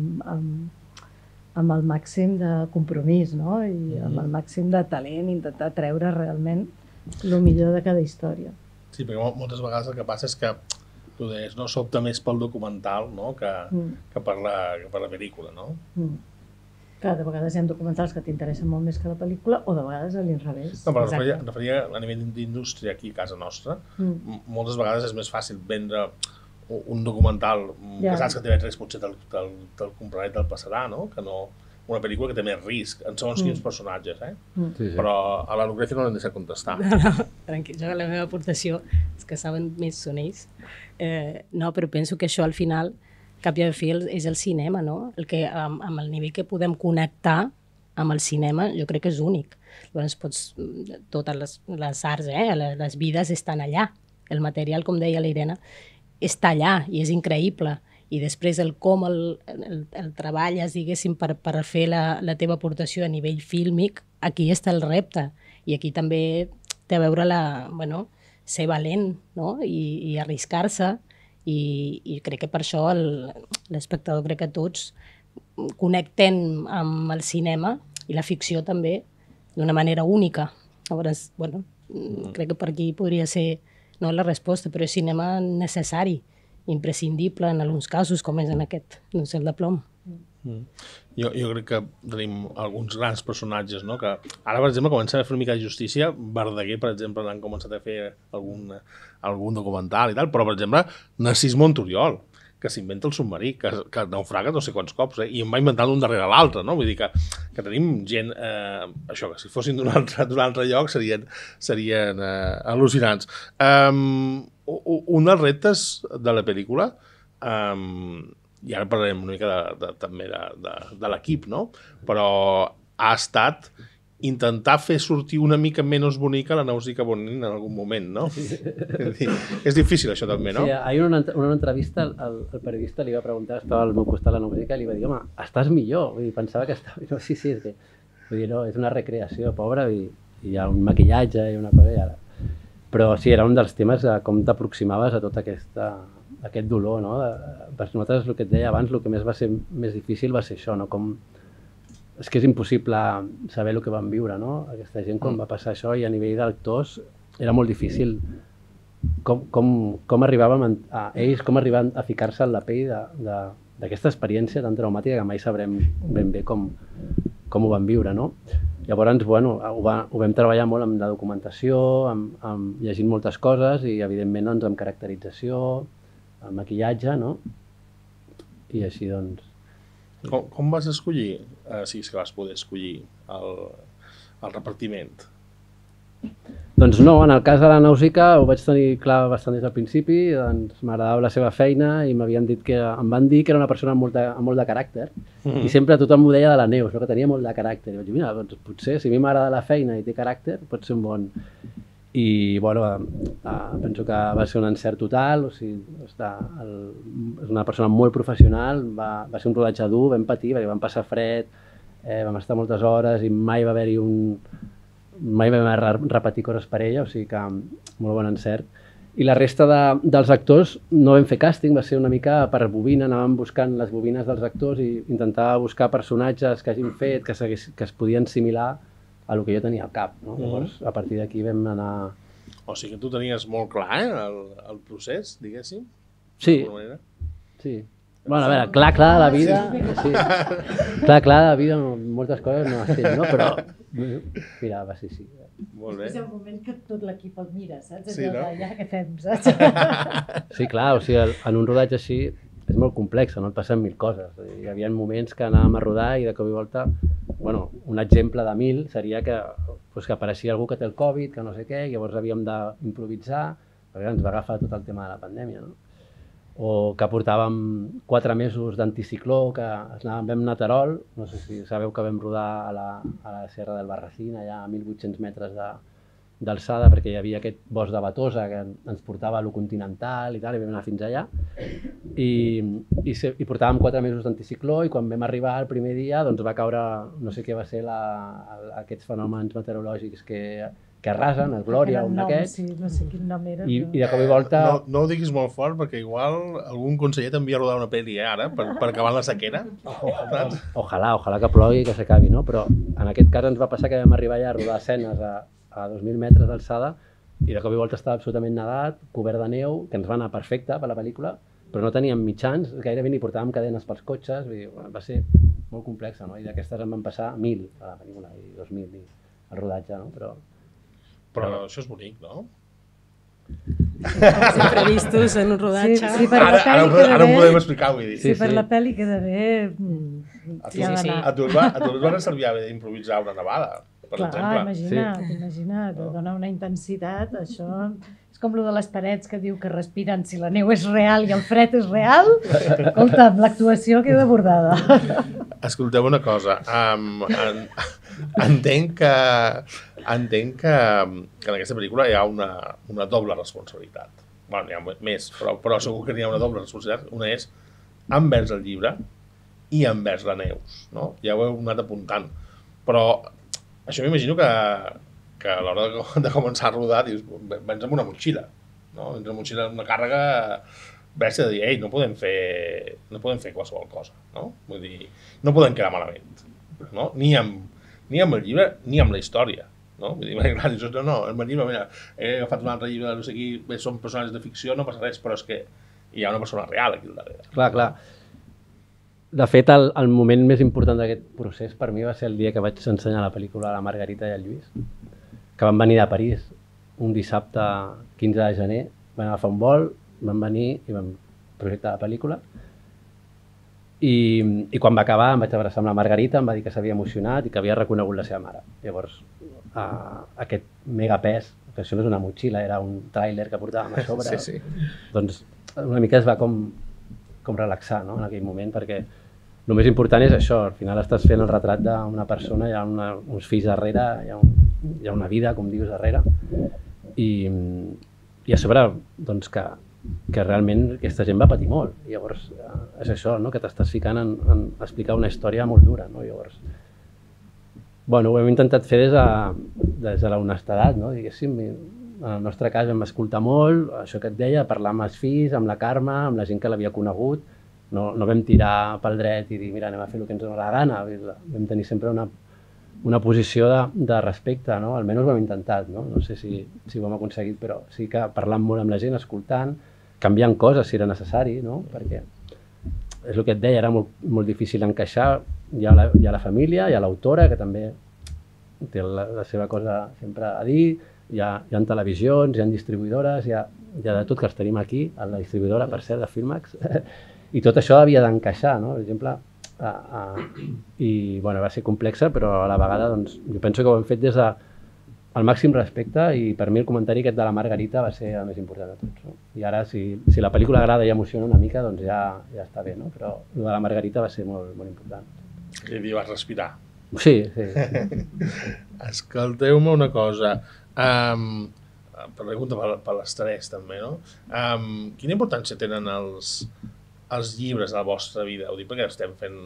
D: amb el màxim de compromís, no? I amb el màxim de talent, intentar treure realment el millor de cada història.
A: Sí, perquè moltes vegades el que passa és que tu deies, no, s'opta més pel documental, no? que per la pel·lícula, no?
D: Clar, de vegades hi ha documentals que t'interessen molt més que la pel·lícula o de vegades a l'inrevés.
A: No, però em referia a nivell d'indústria aquí a casa nostra. Moltes vegades és més fàcil vendre un documental que saps que TV3 potser te'l comprarà i te'l passarà, no? Que no una pel·lícula que té més risc, en segons quins personatges, Però a la Lucrecia no l'hem deixat contestar.
C: Tranquil, jo la meva aportació, els que saben més són ells. No, però penso que això al final, cap i a fi, és el cinema, no? El que, amb el nivell que podem connectar amb el cinema, jo crec que és únic. Llavors, totes les arts, les vides estan allà. El material, com deia l'Irene, està allà i és increïble. I després com el treballes, diguéssim, per fer la teva aportació a nivell fílmic, aquí està el repte. I aquí també té a veure ser valent, no? I arriscar-se. I crec que per això l'espectador, crec que tots connectem amb el cinema i la ficció també d'una manera única. Llavors, crec que per aquí podria ser no la resposta, però és cinema necessari, imprescindible en alguns casos, com és en aquest, no sé, el de Plom.
A: Jo crec que tenim alguns grans personatges, no? Que ara, per exemple, comencem a fer una mica de justícia. Verdaguer, per exemple, han començat a fer algun documental i tal, però, per exemple, Narcís Monturiol, que s'inventa el submarí, que naufraga no sé quants cops, i en va inventant un darrere l'altre, no? Vull dir que tenim gent, això, que si fossin d'un altre lloc serien al·lucinants. Un dels reptes de la pel·lícula, i ara parlarem una mica també de l'equip, no? Però ha estat intentar fer sortir una mica menys bonica la Nausica Bonin en algun moment, no? És difícil això també, no?
B: Sí, ahir en una entrevista el periodista li va preguntar, estava al meu costat la Nausica, i li va dir, home, estàs millor? Vull dir, pensava que estava... No, sí, és que... Vull dir, no, és una recreació, pobra, i hi ha un maquillatge i una cosa i ara... Però sí, era un dels temes de com t'aproximaves a tot aquest dolor, no? Per nosaltres, el que et deia abans, el que més va ser més difícil va ser això, no? És que és impossible saber el que van viure, no? Aquesta gent quan va passar això, i a nivell d'actors era molt difícil com arribàvem a ells, com arribaven a ficar-se en la pell d'aquesta experiència tan traumàtica que mai sabrem ben bé com ho van viure, no? Llavors, ho vam treballar molt amb la documentació, llegint moltes coses i, evidentment, amb caracterització, amb maquillatge, no? I així, doncs...
A: Com vas escollir, si és que vas poder escollir el repartiment?
B: Doncs no, en el cas de la Nausica ho vaig tenir clar bastant des del principi, doncs m'agradava la seva feina i em van dir que era una persona amb molt de caràcter i sempre tothom m'ho deia de la Neus, que tenia molt de caràcter. I vaig dir, mira, doncs potser si a mi m'agrada la feina i té caràcter pot ser un bon... I penso que va ser un encert total, o sigui, és una persona molt professional, va ser un rodatge dur, vam patir, perquè vam passar fred, vam estar moltes hores i mai va haver-hi mai vam repetir coses per ella, o sigui que molt bon encert. I la resta dels actors no vam fer càsting, va ser una mica per bobina, anàvem buscant les bobines dels actors i intentava buscar personatges que hagin fet, que es podien assimilar a el que jo tenia al cap. No? Llavors, a partir d'aquí vam anar...
A: O sigui que tu tenies molt clar, el procés, diguéssim?
B: Sí, sí. Bueno, a veure, clar de la vida... Sí. Clar de la vida, moltes coses no les tens, no? Però, mira, va ser així.
A: Molt bé.
D: És el moment que tot l'equip el mira, saps?
A: Sí, no?
D: Ja què fem, saps?
B: Sí, clar, o sigui, en un rodatge així és molt complex, no et passen mil coses. Hi havia moments que anàvem a rodar i de cop i volta, bueno, un exemple de 1000 seria que apareixia algú que té el Covid, que no sé què, i llavors havíem d'improvisar, perquè ens va agafar tot el tema de la pandèmia, no? O que portàvem 4 mesos d'anticicló, que vam anar a Terol, no sé si sabeu que vam rodar a la Serra del Barracín, allà a 1.800 metres d'alçada, perquè hi havia aquest bosc de batosa que ens portava a lo continental i tal, i vam anar fins allà. I portàvem 4 mesos d'anticicló i quan vam arribar el primer dia doncs va caure, no sé què va ser, aquests fenòmens meteorològics que arrasen, el Glòria, un d'aquests.
D: Sí, no sé quin nom era.
B: I de cop i volta...
A: No ho diguis molt fort perquè igual algun conseller t'envia a rodar una pel·li ara per acabar la sequera.
B: Ojalà que plogui i que s'acabi, no? Però en aquest cas ens va passar que vam arribar ja a rodar escenes a 2.000 metres d'alçada i de cop i volta estava absolutament nedat, cobert de neu, que ens va anar perfecte per la pel·lícula, però no teníem mitjans, gairebé ni portàvem cadenes pels cotxes, vull dir, va ser molt complexa, no? I d'aquestes en van passar 1.000 a la pel·lícula i 2.000 al rodatge, no?
A: Però això és bonic, no?
C: Els imprevistos en un rodatge.
D: Sí, per la pel·li queda
A: Ara ho
D: bé.
A: podem explicar, vull dir.
D: Sí, per la pel·li queda bé.
A: A tu et va servir d'improvisar una nevada, per exemple.
D: Imagina't, dona una intensitat, això... És com lo de les parets que diu que respiren si la neu és real i el fred és real. Escolta'm, l'actuació queda bordada.
A: Escolteu una cosa, entenc que en aquesta pel·lícula hi ha una doble responsabilitat. Bueno, n'hi ha més, però segur que n'hi ha una doble responsabilitat. Una és envers el llibre i envers la Neus, no? Ja ho heu anat apuntant. Però això m'imagino que a l'hora de començar a rodar dius, vens amb una motxilla, no? Vens amb una motxilla, una càrrega bèstia de dir, ei, no podem fer qualsevol cosa, no? Vull dir, no podem quedar malament, no? Ni amb el llibre, ni amb la història, no? Vull dir, clar, dius, no, amb el llibre, mira, he agafat un altre llibre, no sé qui, són personatges de ficció, no passa res, però és que hi ha una persona real aquí al darrere.
B: Clar. De fet, el moment més important d'aquest procés per mi va ser el dia que vaig ensenyar la pel·lícula a la Margarita i al Lluís, que van venir de París un dissabte 15 de gener, van agafar un vol, van venir i vam projectar la pel·lícula. I quan va acabar em vaig abraçar amb la Margarita, em va dir que s'havia emocionat i que havia reconegut la seva mare. Llavors, aquest megapès, que això no és una motxilla, era un tràiler que portàvem a sobre,
A: Sí.
B: Doncs una mica es va com relaxar, no? En aquell moment, perquè el més important és això, al final estàs fent el retrat d'una persona, hi ha uns fills darrere, hi ha una vida, com dius, darrere, i a sobre doncs, que realment aquesta gent va patir molt. I llavors és això, no? Que t'estàs ficant en explicar una història molt dura. No? Llavors, bueno, ho hem intentat fer des de l'honestedat, no? Diguéssim. En el nostre cas vam escoltar molt, això que et deia, parlar amb els fills, amb la Carme, amb la gent que l'havia conegut. No vam tirar pel dret i dir, mira, anem a fer el que ens dona la gana. Vam tenir sempre una posició de respecte, no? Almenys ho hem intentat, no? No sé si ho hem aconseguit, però sí que parlant molt amb la gent, escoltant, canviant coses si era necessari, no? Perquè és el que et deia, era molt difícil encaixar. Hi ha la família, hi ha l'autora, que també té la seva cosa sempre a dir, hi ha televisions, hi ha distribuïdores, hi ha de tot, que els tenim aquí, a la distribuïdora, per cert, de Filmax, i tot això havia d'encaixar, no? Per exemple, i bueno, va ser complexa, però a la vegada doncs, jo penso que ho hem fet des del màxim respecte i per mi el comentari aquest de la Margarita va ser el més important de tots. No? I ara, si la pel·lícula agrada i emociona una mica, doncs ja està bé, no? Però el de la Margarita va ser molt, molt important.
A: I li vas respirar.
B: Sí.
A: Escolteu-me una cosa. Pregunta per l'estrès, també, no? Quina importància tenen els llibres a la vostra vida? Ho dic perquè estem fent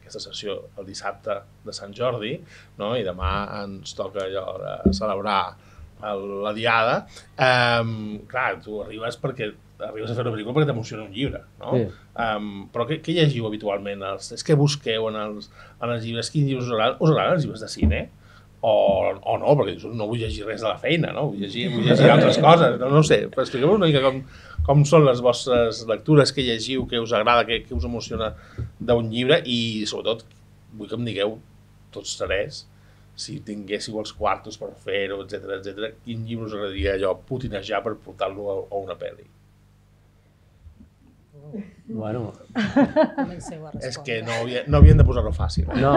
A: aquesta sessió el dissabte de Sant Jordi, no? I demà ens toca allò celebrar la Diada. Clar, tu arribes a fer una pel·lícula perquè t'emociona un llibre, no?
B: Sí.
A: Però què llegiu habitualment? És que busqueu en els llibres? Quins llibres us agraden? Us agraden els llibres de cine? O no, perquè no vull llegir res de la feina, no? Vull llegir altres coses, no sé. Expliqueu una mica com són les vostres lectures, què llegiu, què us agrada, què us emociona d'un llibre i, sobretot, vull que em digueu, tots tres, si tinguéssiu els quartos per fer-ho, etc., quin llibre us agradaria allò putinejar per portar-lo a una pel·li?
B: Bueno,
C: Comenceu a respondre.
A: És que no havien de posar-ho fàcil.
B: no,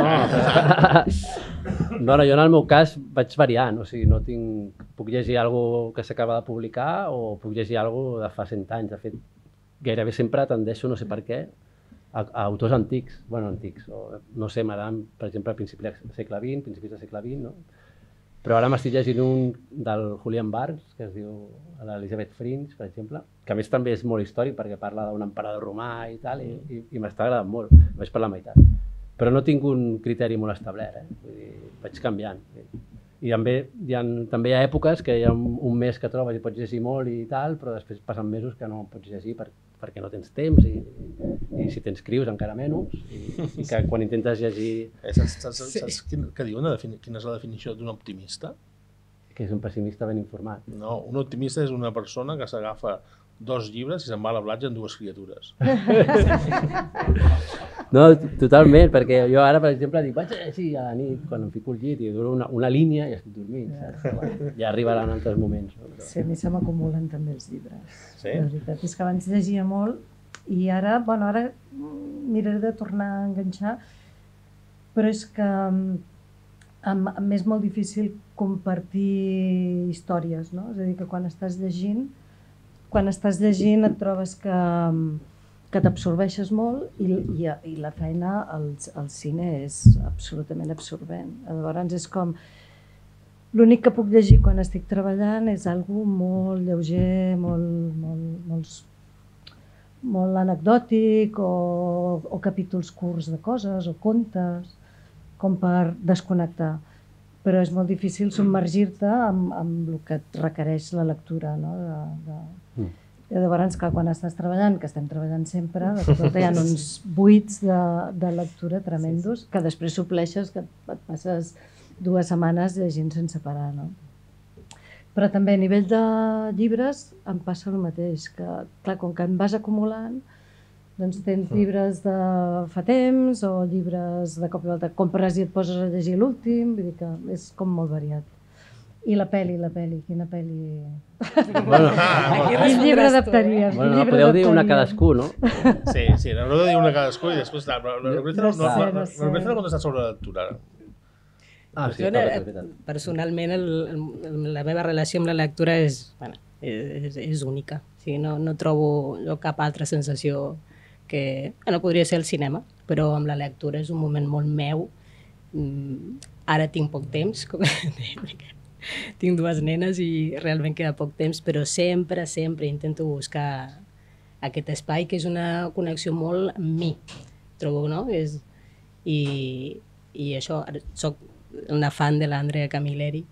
B: jo en el meu cas vaig variant, o sigui, no tinc... Puc llegir alguna que s'acaba de publicar o puc llegir alguna de fa 100 anys. De fet, gairebé sempre tendeixo, no sé per què, a autors antics, no sé, m'agraden, per exemple, principis del segle XX, no? Però ara m'estic llegint un del Julian Barnes, que es diu l'Elizabeth Fringe, per exemple, que a més també és molt històric perquè parla d'un emperador romà i tal, i m'està agradant molt, vaig per la meitat. Però no tinc un criteri molt establert, vull dir, vaig canviant. I també hi ha èpoques que hi ha un mes que trobes i pots llegir molt i tal, però després passen mesos que no pots llegir perquè no tens temps i si t'inscrius encara menys i que quan intentes llegir...
A: Saps què diuen? Quina és la definició d'un optimista?
B: Que és un pessimista ben informat.
A: No, un optimista és una persona que s'agafa 2 llibres i se'n va a la platja amb 2 criatures.
B: No, totalment, perquè jo ara, per exemple, dic, vaig a llegir a la nit, quan em fico al llit i duro una línia i estic dormint, saps? Ja arribaran altres moments.
D: Sí, a mi se m'acumulen també els llibres.
A: Sí?
D: La veritat és que abans llegia molt i ara miraré de tornar a enganxar, però és que m'és molt difícil compartir històries, no? És a dir, que quan estàs llegint et trobes que t'absorbeixes molt i la feina al cine és absolutament absorbent. Llavors és com... L'únic que puc llegir quan estic treballant és algo molt lleuger, molt anecdòtic o capítols curts de coses o contes, com per desconnectar. Però és molt difícil submergir-te amb el que et requereix la lectura, no? Llavors, quan estàs treballant, que estem treballant sempre, de tot hi ha uns buits de lectura tremendos que després supleixes, que et passes 2 setmanes llegint sense parar, no? Però també a nivell de llibres em passa el mateix, que clar, com que en vas acumulant, doncs tens llibres de fa temps o llibres de cop i volta compres i et poses a llegir l'últim, vull dir que és com molt variat. I la pel·li, quina pel·li... Quin llibre adaptaries?
B: Bueno, podeu dir una cadascú, no?
A: Sí, n'haureu de dir una cadascú i després... L'Orquestra no contestat sobre la lectura.
B: Sí,
C: personalment, la meva relació amb la lectura és única. O sigui, no trobo cap altra sensació que... No podria ser el cinema, però amb la lectura és un moment molt meu. Ara tinc poc temps, com tinc 2 nenes i realment queda poc temps, però sempre intento buscar aquest espai, que és una connexió molt amb mi, trobo, no? I això, soc una fan de l'Andrea Camilleri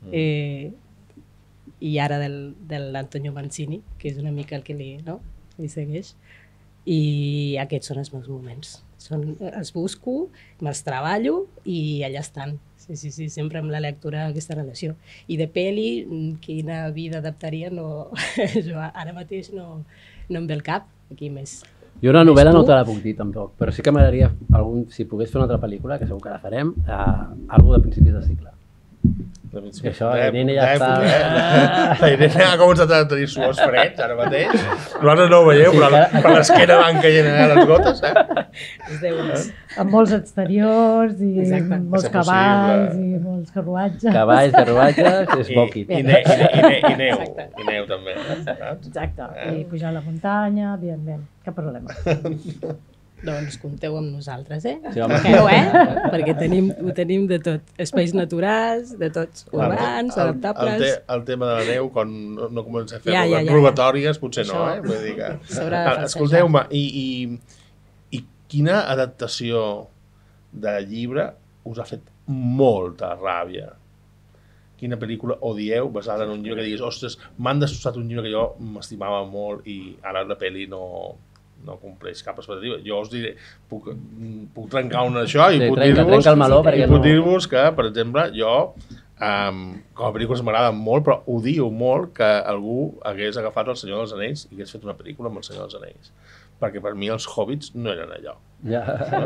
C: i ara de l'Antonio Mancini, que és una mica el que li segueix, i aquests són els meus moments. Els busco, me'ls treballo i allà estan. Sí, sempre amb la lectura aquesta relació. I de pel·li, quina vida adaptaria, jo ara mateix no em ve el cap, aquí més.
B: Jo una novel·la no te la puc dir tampoc, però sí que m'agradaria, si pogués fer una altra pel·lícula, que segur que la farem, alguna de principis de segle. Això, la Irene ja està...
A: La Irene ha començat a tenir suors freds ara mateix. Nosaltres no ho veieu, però per l'esquena van caient les gotes.
D: Amb molts exteriors i molts cavalls i molts carruatges.
B: Cavalls, carruatges, és boquit.
A: I neu també.
D: Exacte, i pujar a la muntanya, bien, cap problema.
C: Doncs compteu amb nosaltres,
B: Sí, home.
C: Perquè ho tenim de tot. Espais naturals, de tots, urbans, adaptables...
A: El tema de la neu, quan no comença a fer rogatòries, potser no, Vull dir que... Escolteu-me, i quina adaptació de llibre us ha fet molta ràbia? Quina pel·lícula odieu basada en un llibre que diguis, ostres, m'han destrossat un llibre que jo m'estimava molt i ara la pel·li no compleix cap expectativa. Jo us diré, puc trencar una d'això i puc dir-vos que, per exemple, jo, com a pel·lícules m'agrada molt, però odio molt que algú hagués agafat El Senyor dels Anells i hagués fet una pel·lícula amb El Senyor dels Anells. Perquè per mi els Hobbits no eren allò.
B: Ja.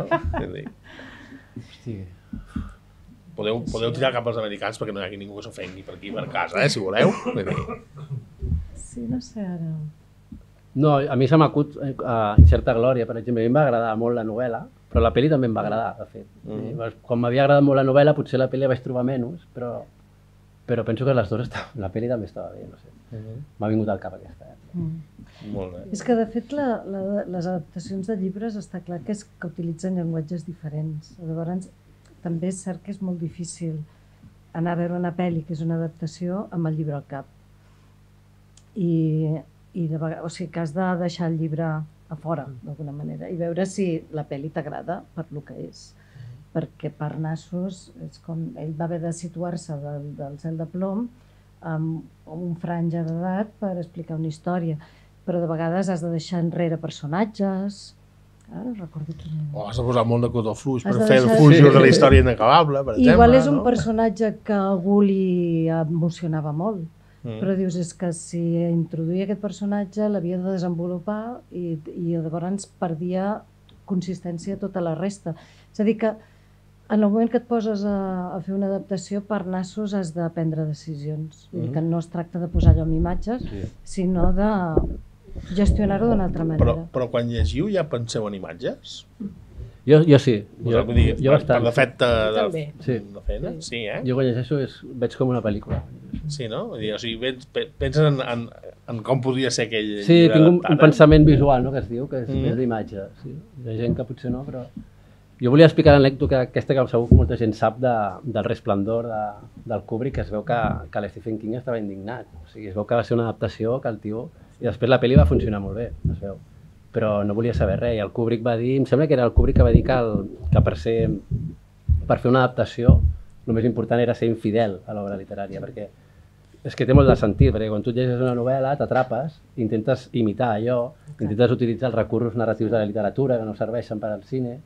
A: Hosti. Podeu tirar cap als americans perquè no hi hagi ningú que s'ofengui per aquí, per casa, si voleu.
D: Sí, no sé ara...
B: No, a mi se m'acut Certa Glòria, per exemple. A mi em va agradar molt la novel·la, però la pel·li també em va agradar, de fet. Quan m'havia agradat molt la novel·la, potser la pel·li la vaig trobar menys, però penso que les dues, la pel·li també estava bé, no sé. M'ha vingut al cap aquesta.
A: Molt bé.
D: És que, de fet, les adaptacions de llibres està clar que utilitzen llenguatges diferents. Llavors, també és cert que és molt difícil anar a veure una pel·li que és una adaptació amb el llibre al cap. O sigui, que has de deixar el llibre a fora, d'alguna manera, i veure si la pel·li t'agrada per lo que és. Perquè Parnassus, és com ell va haver de situar-se del cel de plom amb un franja d'edat per explicar una història, però de vegades has de deixar enrere personatges. Ara no recordo quin...
A: Has de posar molt de cotó fluix per fer el fluix de la història inacabable, per exemple.
D: Igual és un personatge que a algú li emocionava molt, però dius, és que si introduïa aquest personatge l'havia de desenvolupar i llavors perdia consistència tota la resta. És a dir que en el moment que et poses a fer una adaptació, Parnassus has de prendre decisions. Vull dir que no es tracta de posar allò amb imatges, sinó de gestionar-ho d'una altra manera.
A: Però quan llegiu ja penseu en imatges?
B: Jo sí.
A: Jo per defecte
C: de
A: feina? Sí,
B: Jo quan llegeixo veig com una pel·lícula.
A: Sí, no? O sigui, penses en com podria ser aquell...
B: Sí, tinc un pensament visual, no?, que es diu, que és més d'imatge. Hi ha gent que potser no, però... Jo volia explicar l'anècdota aquesta que segur que molta gent sap del Resplendor del Kubrick, que es veu que l'Stephen King estava indignat. O sigui, es veu que va ser una adaptació que el tio... I després la pel·li va funcionar molt bé, es veu. Però no volia saber res. I el Kubrick va dir... Em sembla que era el Kubrick que va dir que per fer una adaptació el més important era ser infidel a l'obra literària, perquè és que té molt de sentit, perquè quan tu llegeixes una novel·la t'atrapes, intentes imitar allò, intentes utilitzar els recursos narratius de la literatura que no serveixen per al cine,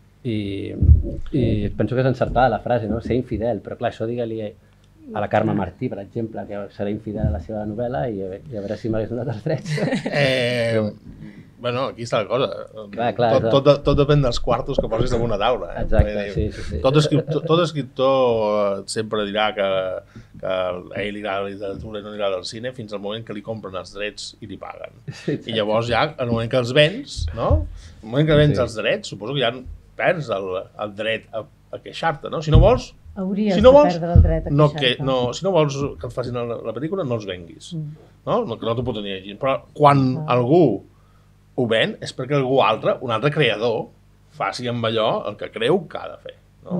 B: i penso que és encertada la frase, no? Ser infidel, però clar, això digue-li a la Carme Martí, per exemple, que serà infidel a la seva novel·la i a veure si m'hagués donat els drets.
A: Bueno, aquí està la cosa.
B: Clar,
A: tot depèn dels quartos que posis damunt la taula.
B: Exacte, sí.
A: Tot escriptor sempre dirà que a ell li agrada la literatura i no li agrada el cine fins al moment que li compren els drets i li paguen. I llavors ja, en el moment que els vens, no? En el moment que vens els drets, suposo que ja perds el dret a queixar-te, no? Si no vols...
D: Hauries de perdre el dret a queixar-te.
A: Si no vols que et facin la pel·lícula, no els venguis. No? Que no t'ho pot tenir així. Però quan algú ho ven és perquè algú altre, un altre creador, faci amb allò el que creu que ha de fer. No?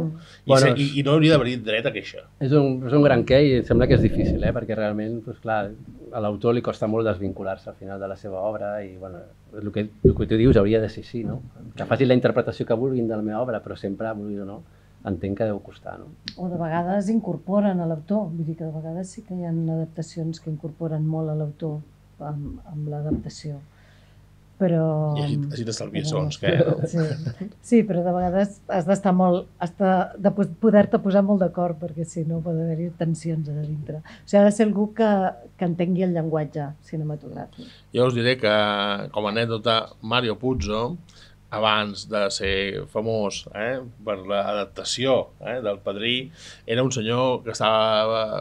A: I no hauria d'haver dret a queixa.
B: És un gran què i em sembla que és difícil, perquè realment, clar, a l'autor li costa molt desvincular-se al final de la seva obra i el que tu dius hauria de ser així, no? Que facin la interpretació que vulguin de la meva obra, però sempre, vulguis o no, entenc que deu costar, no?
D: O de vegades incorporen a l'autor, vull dir que de vegades sí que hi ha adaptacions que incorporen molt a l'autor amb l'adaptació. Però...
A: I així t'estalvies segons què.
D: Sí, però de vegades has d'estar molt... has de poder-te posar molt d'acord, perquè si no pot haver-hi tensions a dintre. O sigui, ha de ser algú que entengui el llenguatge cinematogràfic.
A: Jo us diré que, com a anècdota, Mario Puzo, abans de ser famós per l'adaptació del Padrí, era un senyor que estava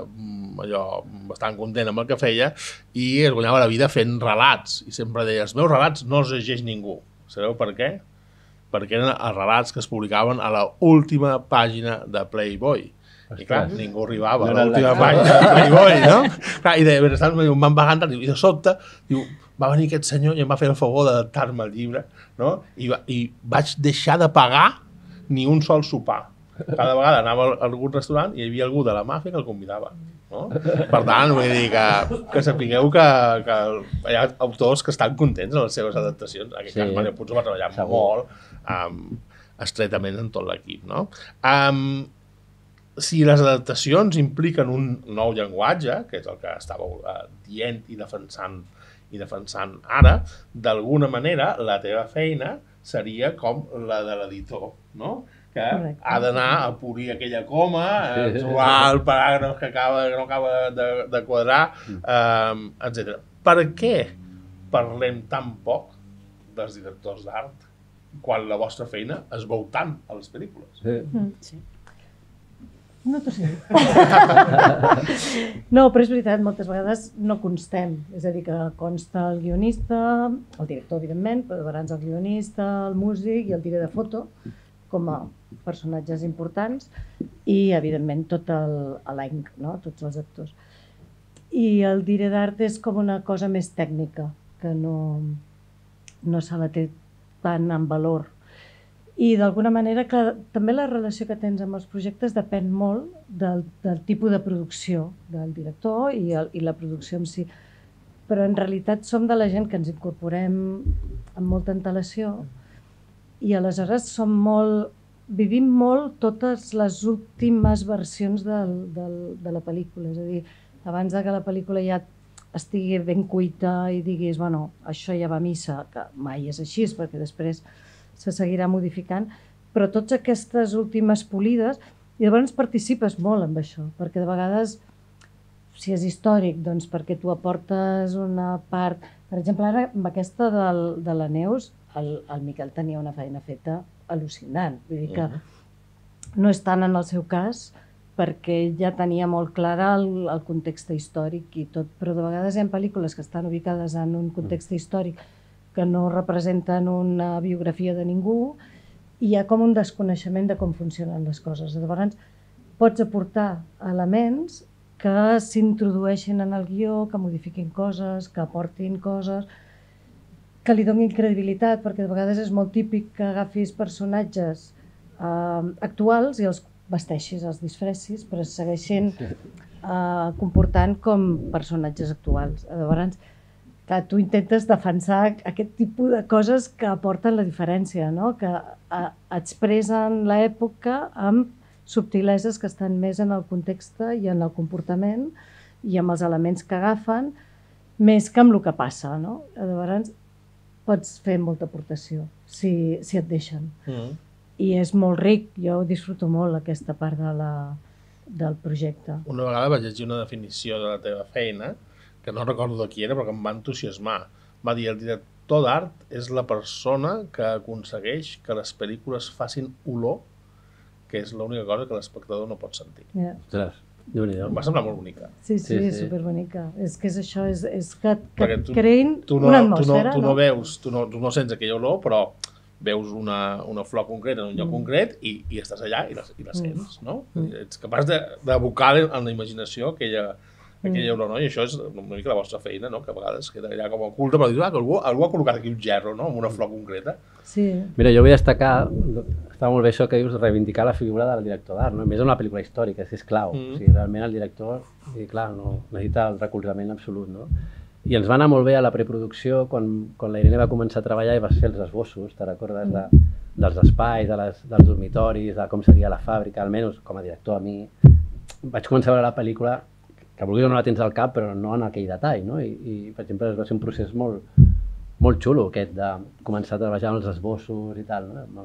A: bastant content amb el que feia i es guanyava la vida fent relats. I sempre deia, els meus relats no els llegeix ningú. Sabeu per què? Perquè eren els relats que es publicaven a l'última pàgina de Playboy. I clar, ningú arribava a l'última pàgina de Playboy, no? Clar, i em van pagant tant, i de sobte, va venir aquest senyor i em va fer el favor d'adaptar-me el llibre, no? I vaig deixar de pagar ni un sol sopar. Cada vegada anava a algun restaurant i hi havia algú de la màfia que el convidava. No? Per tant, vull dir que sapigueu que hi ha autors que estan contents en les seves adaptacions. En aquest cas, Mario Puzo va treballar molt estretament en tot l'equip, no? Si les adaptacions impliquen un nou llenguatge, que és el que estàveu dient i defensant ara, d'alguna manera la teva feina seria com la de l'editor, no? Que ha d'anar a polir aquella coma, trobar el paràgraf que no acaba de quadrar, etc. Per què parlem tan poc dels directors d'art quan la vostra feina es veu tant a les pel·lícules?
C: Sí.
D: No t'ho sé. No, però és veritat, moltes vegades no constem. És a dir, que consta el guionista, el director, evidentment, però de vegades el guionista, el músic i el director de foto, com a personatges importants, i, evidentment, tot l'elenc, no? Tots els actors. I el director d'art és com una cosa més tècnica, que no se la té tant en valor. I d'alguna manera, clar, també la relació que tens amb els projectes depèn molt del tipus de producció del director i la producció en si. Però en realitat som de la gent que ens incorporem amb molta antelació i aleshores vivim molt totes les últimes versions de la pel·lícula. És a dir, abans que la pel·lícula ja estigui ben cuita i diguis, bueno, això ja va a missa, que mai és així, perquè després se seguirà modificant, però totes aquestes últimes polides, i llavors participes molt amb això, perquè de vegades, si és històric, doncs perquè tu aportes una part... Per exemple, ara amb aquesta de la Neus, el Miquel tenia una feina feta al·lucinant, vull dir que no és tant en el seu cas, perquè ell ja tenia molt clar el context històric i tot, però de vegades hi ha pel·lícules que estan ubicades en un context històric que no representen una biografia de ningú i hi ha com un desconeixement de com funcionen les coses. Llavors, pots aportar elements que s'introdueixin en el guió, que modifiquin coses, que aportin coses, que li donin credibilitat, perquè de vegades és molt típic que agafis personatges actuals i els vesteixis, els disfressis, però es segueixin comportant com personatges actuals. Llavors, que tu intentes defensar aquest tipus de coses que aporten la diferència, no? Que expressen l'època amb subtileses que estan més en el context i en el comportament i amb els elements que agafen, més que amb el que passa, no? Llavors pots fer molta aportació, si et deixen. I és molt ric, jo disfruto molt aquesta part del projecte.
A: Una vegada vaig llegir una definició de la teva feina, que no recordo de qui era, però que em va entusiasmar. Va dir, el director d'art és la persona que aconsegueix que les pel·lícules facin olor, que és l'única cosa que l'espectador no pot sentir.
B: Ostres, Déu-n'hi-do.
A: Em va semblar molt bonica.
D: Sí, és superbonica. És que és això, és que creïn
A: una
D: atmosfera.
A: Tu no veus, tu no sents aquella olor, però veus una flor concreta en un lloc concret i estàs allà i la sents, no? Ets capaç d'abocar en la imaginació aquella olor, no? I això és una mica la vostra feina, no? Que a vegades queda allà com oculta, però dius, algú ha col·locat aquí un gerro, no? Amb una flor concreta.
D: Sí.
B: Mira, jo vull destacar, està molt bé això que dius, reivindicar la figura del director d'art, no? A més, en una pel·lícula històrica, és clau. O sigui, realment el director, clar, necessita el recolzament absolut, no? I ens va anar molt bé a la preproducció quan la Irene va començar a treballar i va fer els esbossos, te recordes, dels espais, dels dormitoris, de com seria la fàbrica, almenys com a director a mi. Vaig començar a veure la pel·lícula, que vulguis o no la tens al cap, però no en aquell detall, no? I per exemple, va ser un procés molt xulo, aquest de començar a treballar amb els esbossos i tal, no?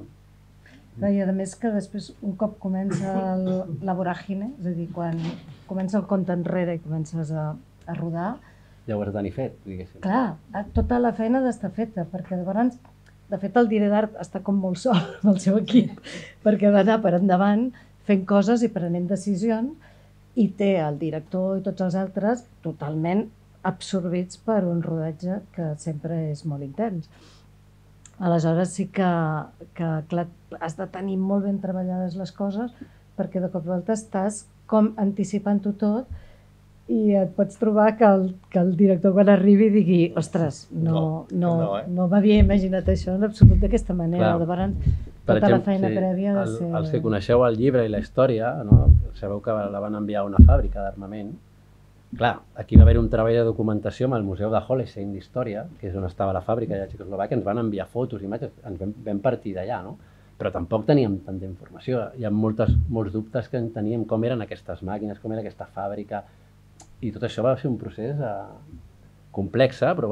D: I a més que després, un cop comença la voràgine, és a dir, quan comença el compte enrere i comences a rodar,
B: ja ho has de tenir fet, diguéssim.
D: Clar, tota la feina ha d'estar feta, perquè llavors, de fet, el director d'art està com molt sol amb el seu equip, perquè ha d'anar per endavant fent coses i prenent decisions, i té el director i tots els altres totalment absorbits per un rodatge que sempre és molt intens. Aleshores sí que clar, has de tenir molt ben treballades les coses, perquè de cop i volta estàs com anticipant-ho tot i et pots trobar que el director quan arribi digui, ostres, no m'havia imaginat això en absolut d'aquesta manera. Llavors, tota la feina prèvia ha de ser...
B: Els que coneixeu el llibre i la història, sabeu que la van enviar a una fàbrica d'armament. Clar, aquí va haver un treball de documentació amb el Museu de Holocene d'Història, que és on estava la fàbrica de Txecoslovàquia, ens van enviar fotos, imatges, ens vam partir d'allà, no? però tampoc teníem tanta informació. Hi ha molts dubtes que en teníem, com eren aquestes màquines, com era aquesta fàbrica, i tot això va ser un procés complex, però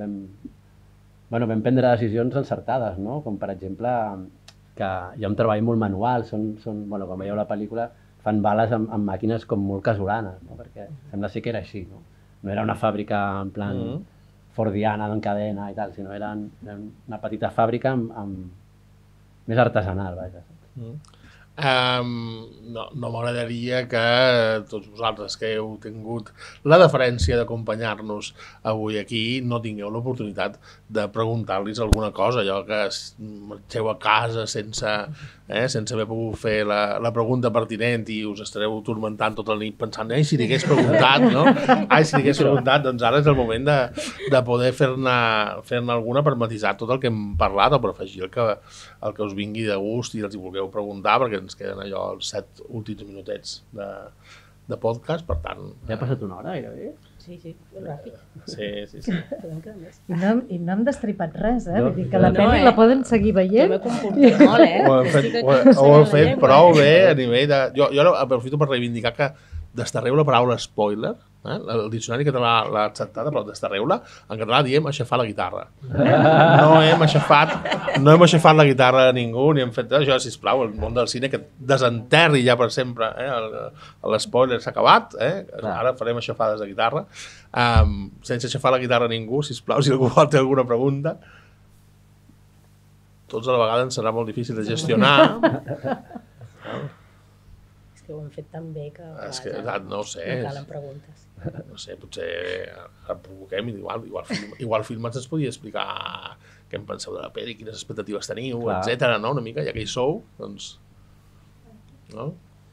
B: vam prendre decisions encertades, no? Com per exemple que hi ha un treball molt manual, com veieu a la pel·lícula, fan bales amb màquines com molt casolanes, no? Perquè sembla ser que era així, no? No era una fàbrica en plan fordiana, en cadena i tal, sinó era una petita fàbrica més artesanal, vaja.
A: No m'agradaria que tots vosaltres que heu tingut la deferència d'acompanyar-nos avui aquí no tingueu l'oportunitat de preguntar-los alguna cosa, allò que marxeu a casa sense haver pogut fer la pregunta pertinent i us estareu turmentant tota la nit pensant si li hagués preguntat, no? Si li hagués preguntat, doncs ara és el moment de poder fer-ne alguna per matisar tot el que hem parlat o per afegir el que us vingui de gust i els hi vulgueu preguntar, perquè ens queden allò els 7 últims minutets de podcast, per tant...
B: Ja ha passat una hora, gairebé?
C: Sí, ràpid.
A: Sí.
D: I no hem destripat res, Vull dir que la pel·li la poden seguir veient.
C: Jo m'he comportat molt,
A: Ho heu fet prou bé a nivell de... Jo aprofito per reivindicar que desterreu la paraula spoiler, el diccionari català l'ha acceptada, però desterreu-la, en català diem aixafar la guitarra. No hem aixafat la guitarra a ningú, ni hem fet això, sisplau, el món del cine que desenterri ja per sempre, l'espoiler s'ha acabat, ara farem aixafades de guitarra, sense aixafar la guitarra a ningú, sisplau, si algú té alguna pregunta. Tots a la vegada ens serà molt difícil de gestionar.
C: Que ho hem fet tan bé que
A: no sé,
C: no calen preguntes.
A: No sé, potser ara provoquem i igual Filmats ens podia explicar què en penseu de la pel·li, quines expectatives teniu, etc. Una mica, ja que hi sou, doncs... No?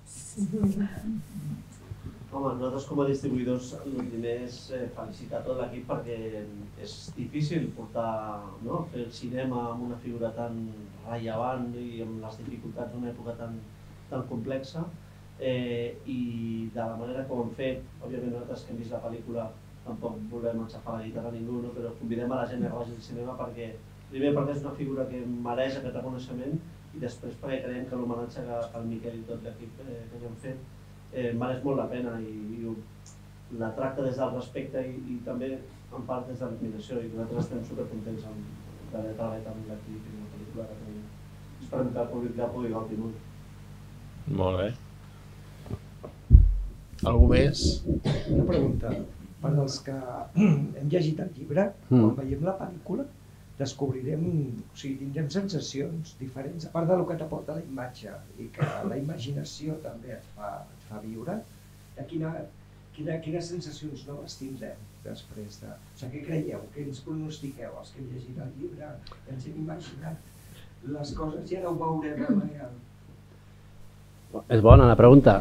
E: Home, nosaltres com a distribuïdors el primer és felicitar tot l'equip perquè és difícil portar, fer el cinema amb una figura tan rellevant i amb les dificultats d'una època tan complexa. I de la manera com ho hem fet, òbviament nosaltres que hem vist la pel·lícula tampoc volem enxafar la guitarra a ningú, però convidem a la gent a que vagi al cinema perquè és una figura que mereix aquest reconeixement i després perquè creiem que l'homenatge que el Miquel i tot l'equip que hem fet mereix molt la pena i la tracta des del respecte i també en part des de l'admiració i nosaltres estem supercontents d'haver treballat amb l'equip i la pel·lícula que tenim. Esperem que el públic ja pugui gaudir molt.
A: Molt bé. Algú més?
F: Una pregunta. Per als que hem llegit el llibre, quan veiem la pel·lícula, tindrem sensacions diferents, a part del que t'aporta la imatge i que la imaginació també et fa viure, quines sensacions noves tindrem després de... O sigui, què creieu? Què ens pronostiqueu? Els que hem llegit el llibre, ens hem imaginat les coses i ara ho veurem a real.
B: És bona la pregunta.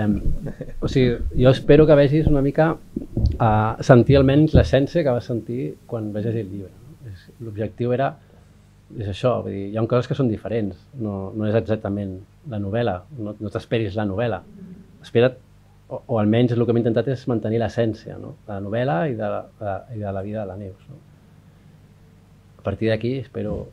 B: Jo espero que vegis una mica sentir almenys l'essència que vas sentir quan vas llegir el llibre. L'objectiu és això, vull dir, hi ha coses que són diferents, no és exactament la novel·la, no t'esperis la novel·la. Espera't, o almenys el que hem intentat és mantenir l'essència de la novel·la i de la vida de la Neus. A partir d'aquí espero...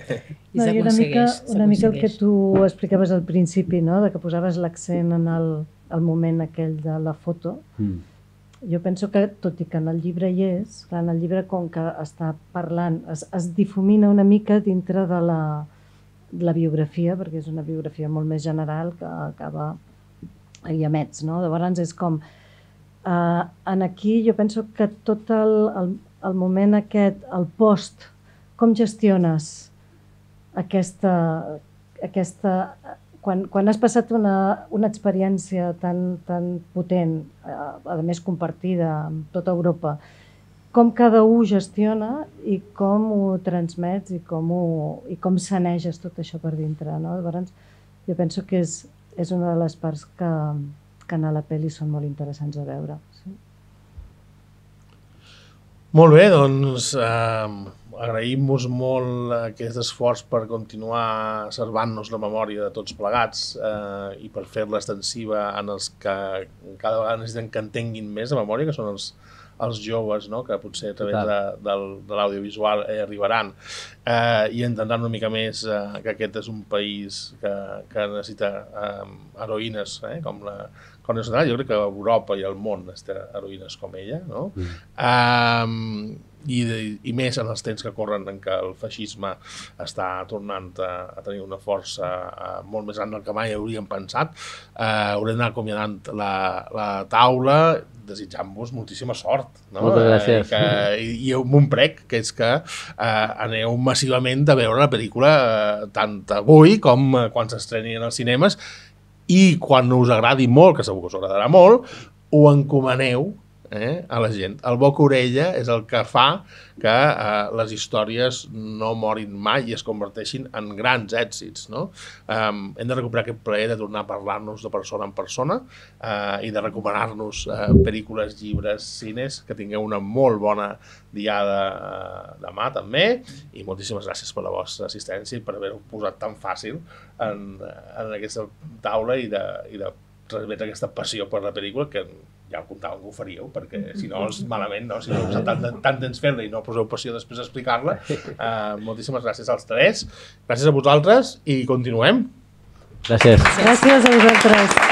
D: Una mica el que tu explicaves al principi, de que posaves l'accent en el moment aquell de la foto. Jo penso que, tot i que en el llibre hi és, en el llibre com que està parlant, es difumina una mica dintre de la biografia, perquè és una biografia molt més general que acaba i emets. Llavors és com... Aquí jo penso que tot el moment aquest, el post, com gestiones aquesta... Quan has passat una experiència tan potent, a més compartida amb tota Europa, com cada un gestiona i com ho transmets i com saneges tot això per dintre. Llavors, jo penso que és una de les parts que a la pel·li són molt interessants de veure.
A: Molt bé, doncs agraïm-vos molt aquest esforç per continuar servant-nos la memòria de tots plegats i per fer-la extensiva en els que cada vegada necessiten que entenguin més la memòria, que són als joves, no? Que potser a través de l'audiovisual arribaran, i entendran una mica més que aquest és un país que necessita heroïnes, com la Connex Central. Jo crec que Europa i el món necessita heroïnes com ella, no? I més en els temps que corren en què el feixisme està tornant a tenir una força molt més gran del que mai hauríem pensat. Haurem d'anar acomiadant la taula, desitjant-vos moltíssima sort.
B: Moltes gràcies.
A: I un prec, que és que aneu massivament a veure la pel·lícula tant avui com quan s'estreni en els cinemes, i quan us agradi molt, que segur que us agradarà molt, ho encomaneu a la gent. El boca-orella és el que fa que les històries no morin mai i es converteixin en grans èxits, no? Hem de recuperar aquest plaer de tornar a parlar-nos de persona en persona i de recomanar-nos pel·lícules, llibres, cines. Que tingueu una molt bona diada demà també, i moltíssimes gràcies per la vostra assistència i per haver-ho posat tan fàcil en aquesta taula i de transmetre aquesta passió per la pel·lícula, que ja ho comptàvem que ho faríeu, perquè si no és malament, no? Si no us tant temps fer-la i no poseu passió després d'explicar-la. Moltíssimes gràcies als tres, gràcies a vosaltres i continuem.
B: Gràcies.
D: Gràcies a vosaltres.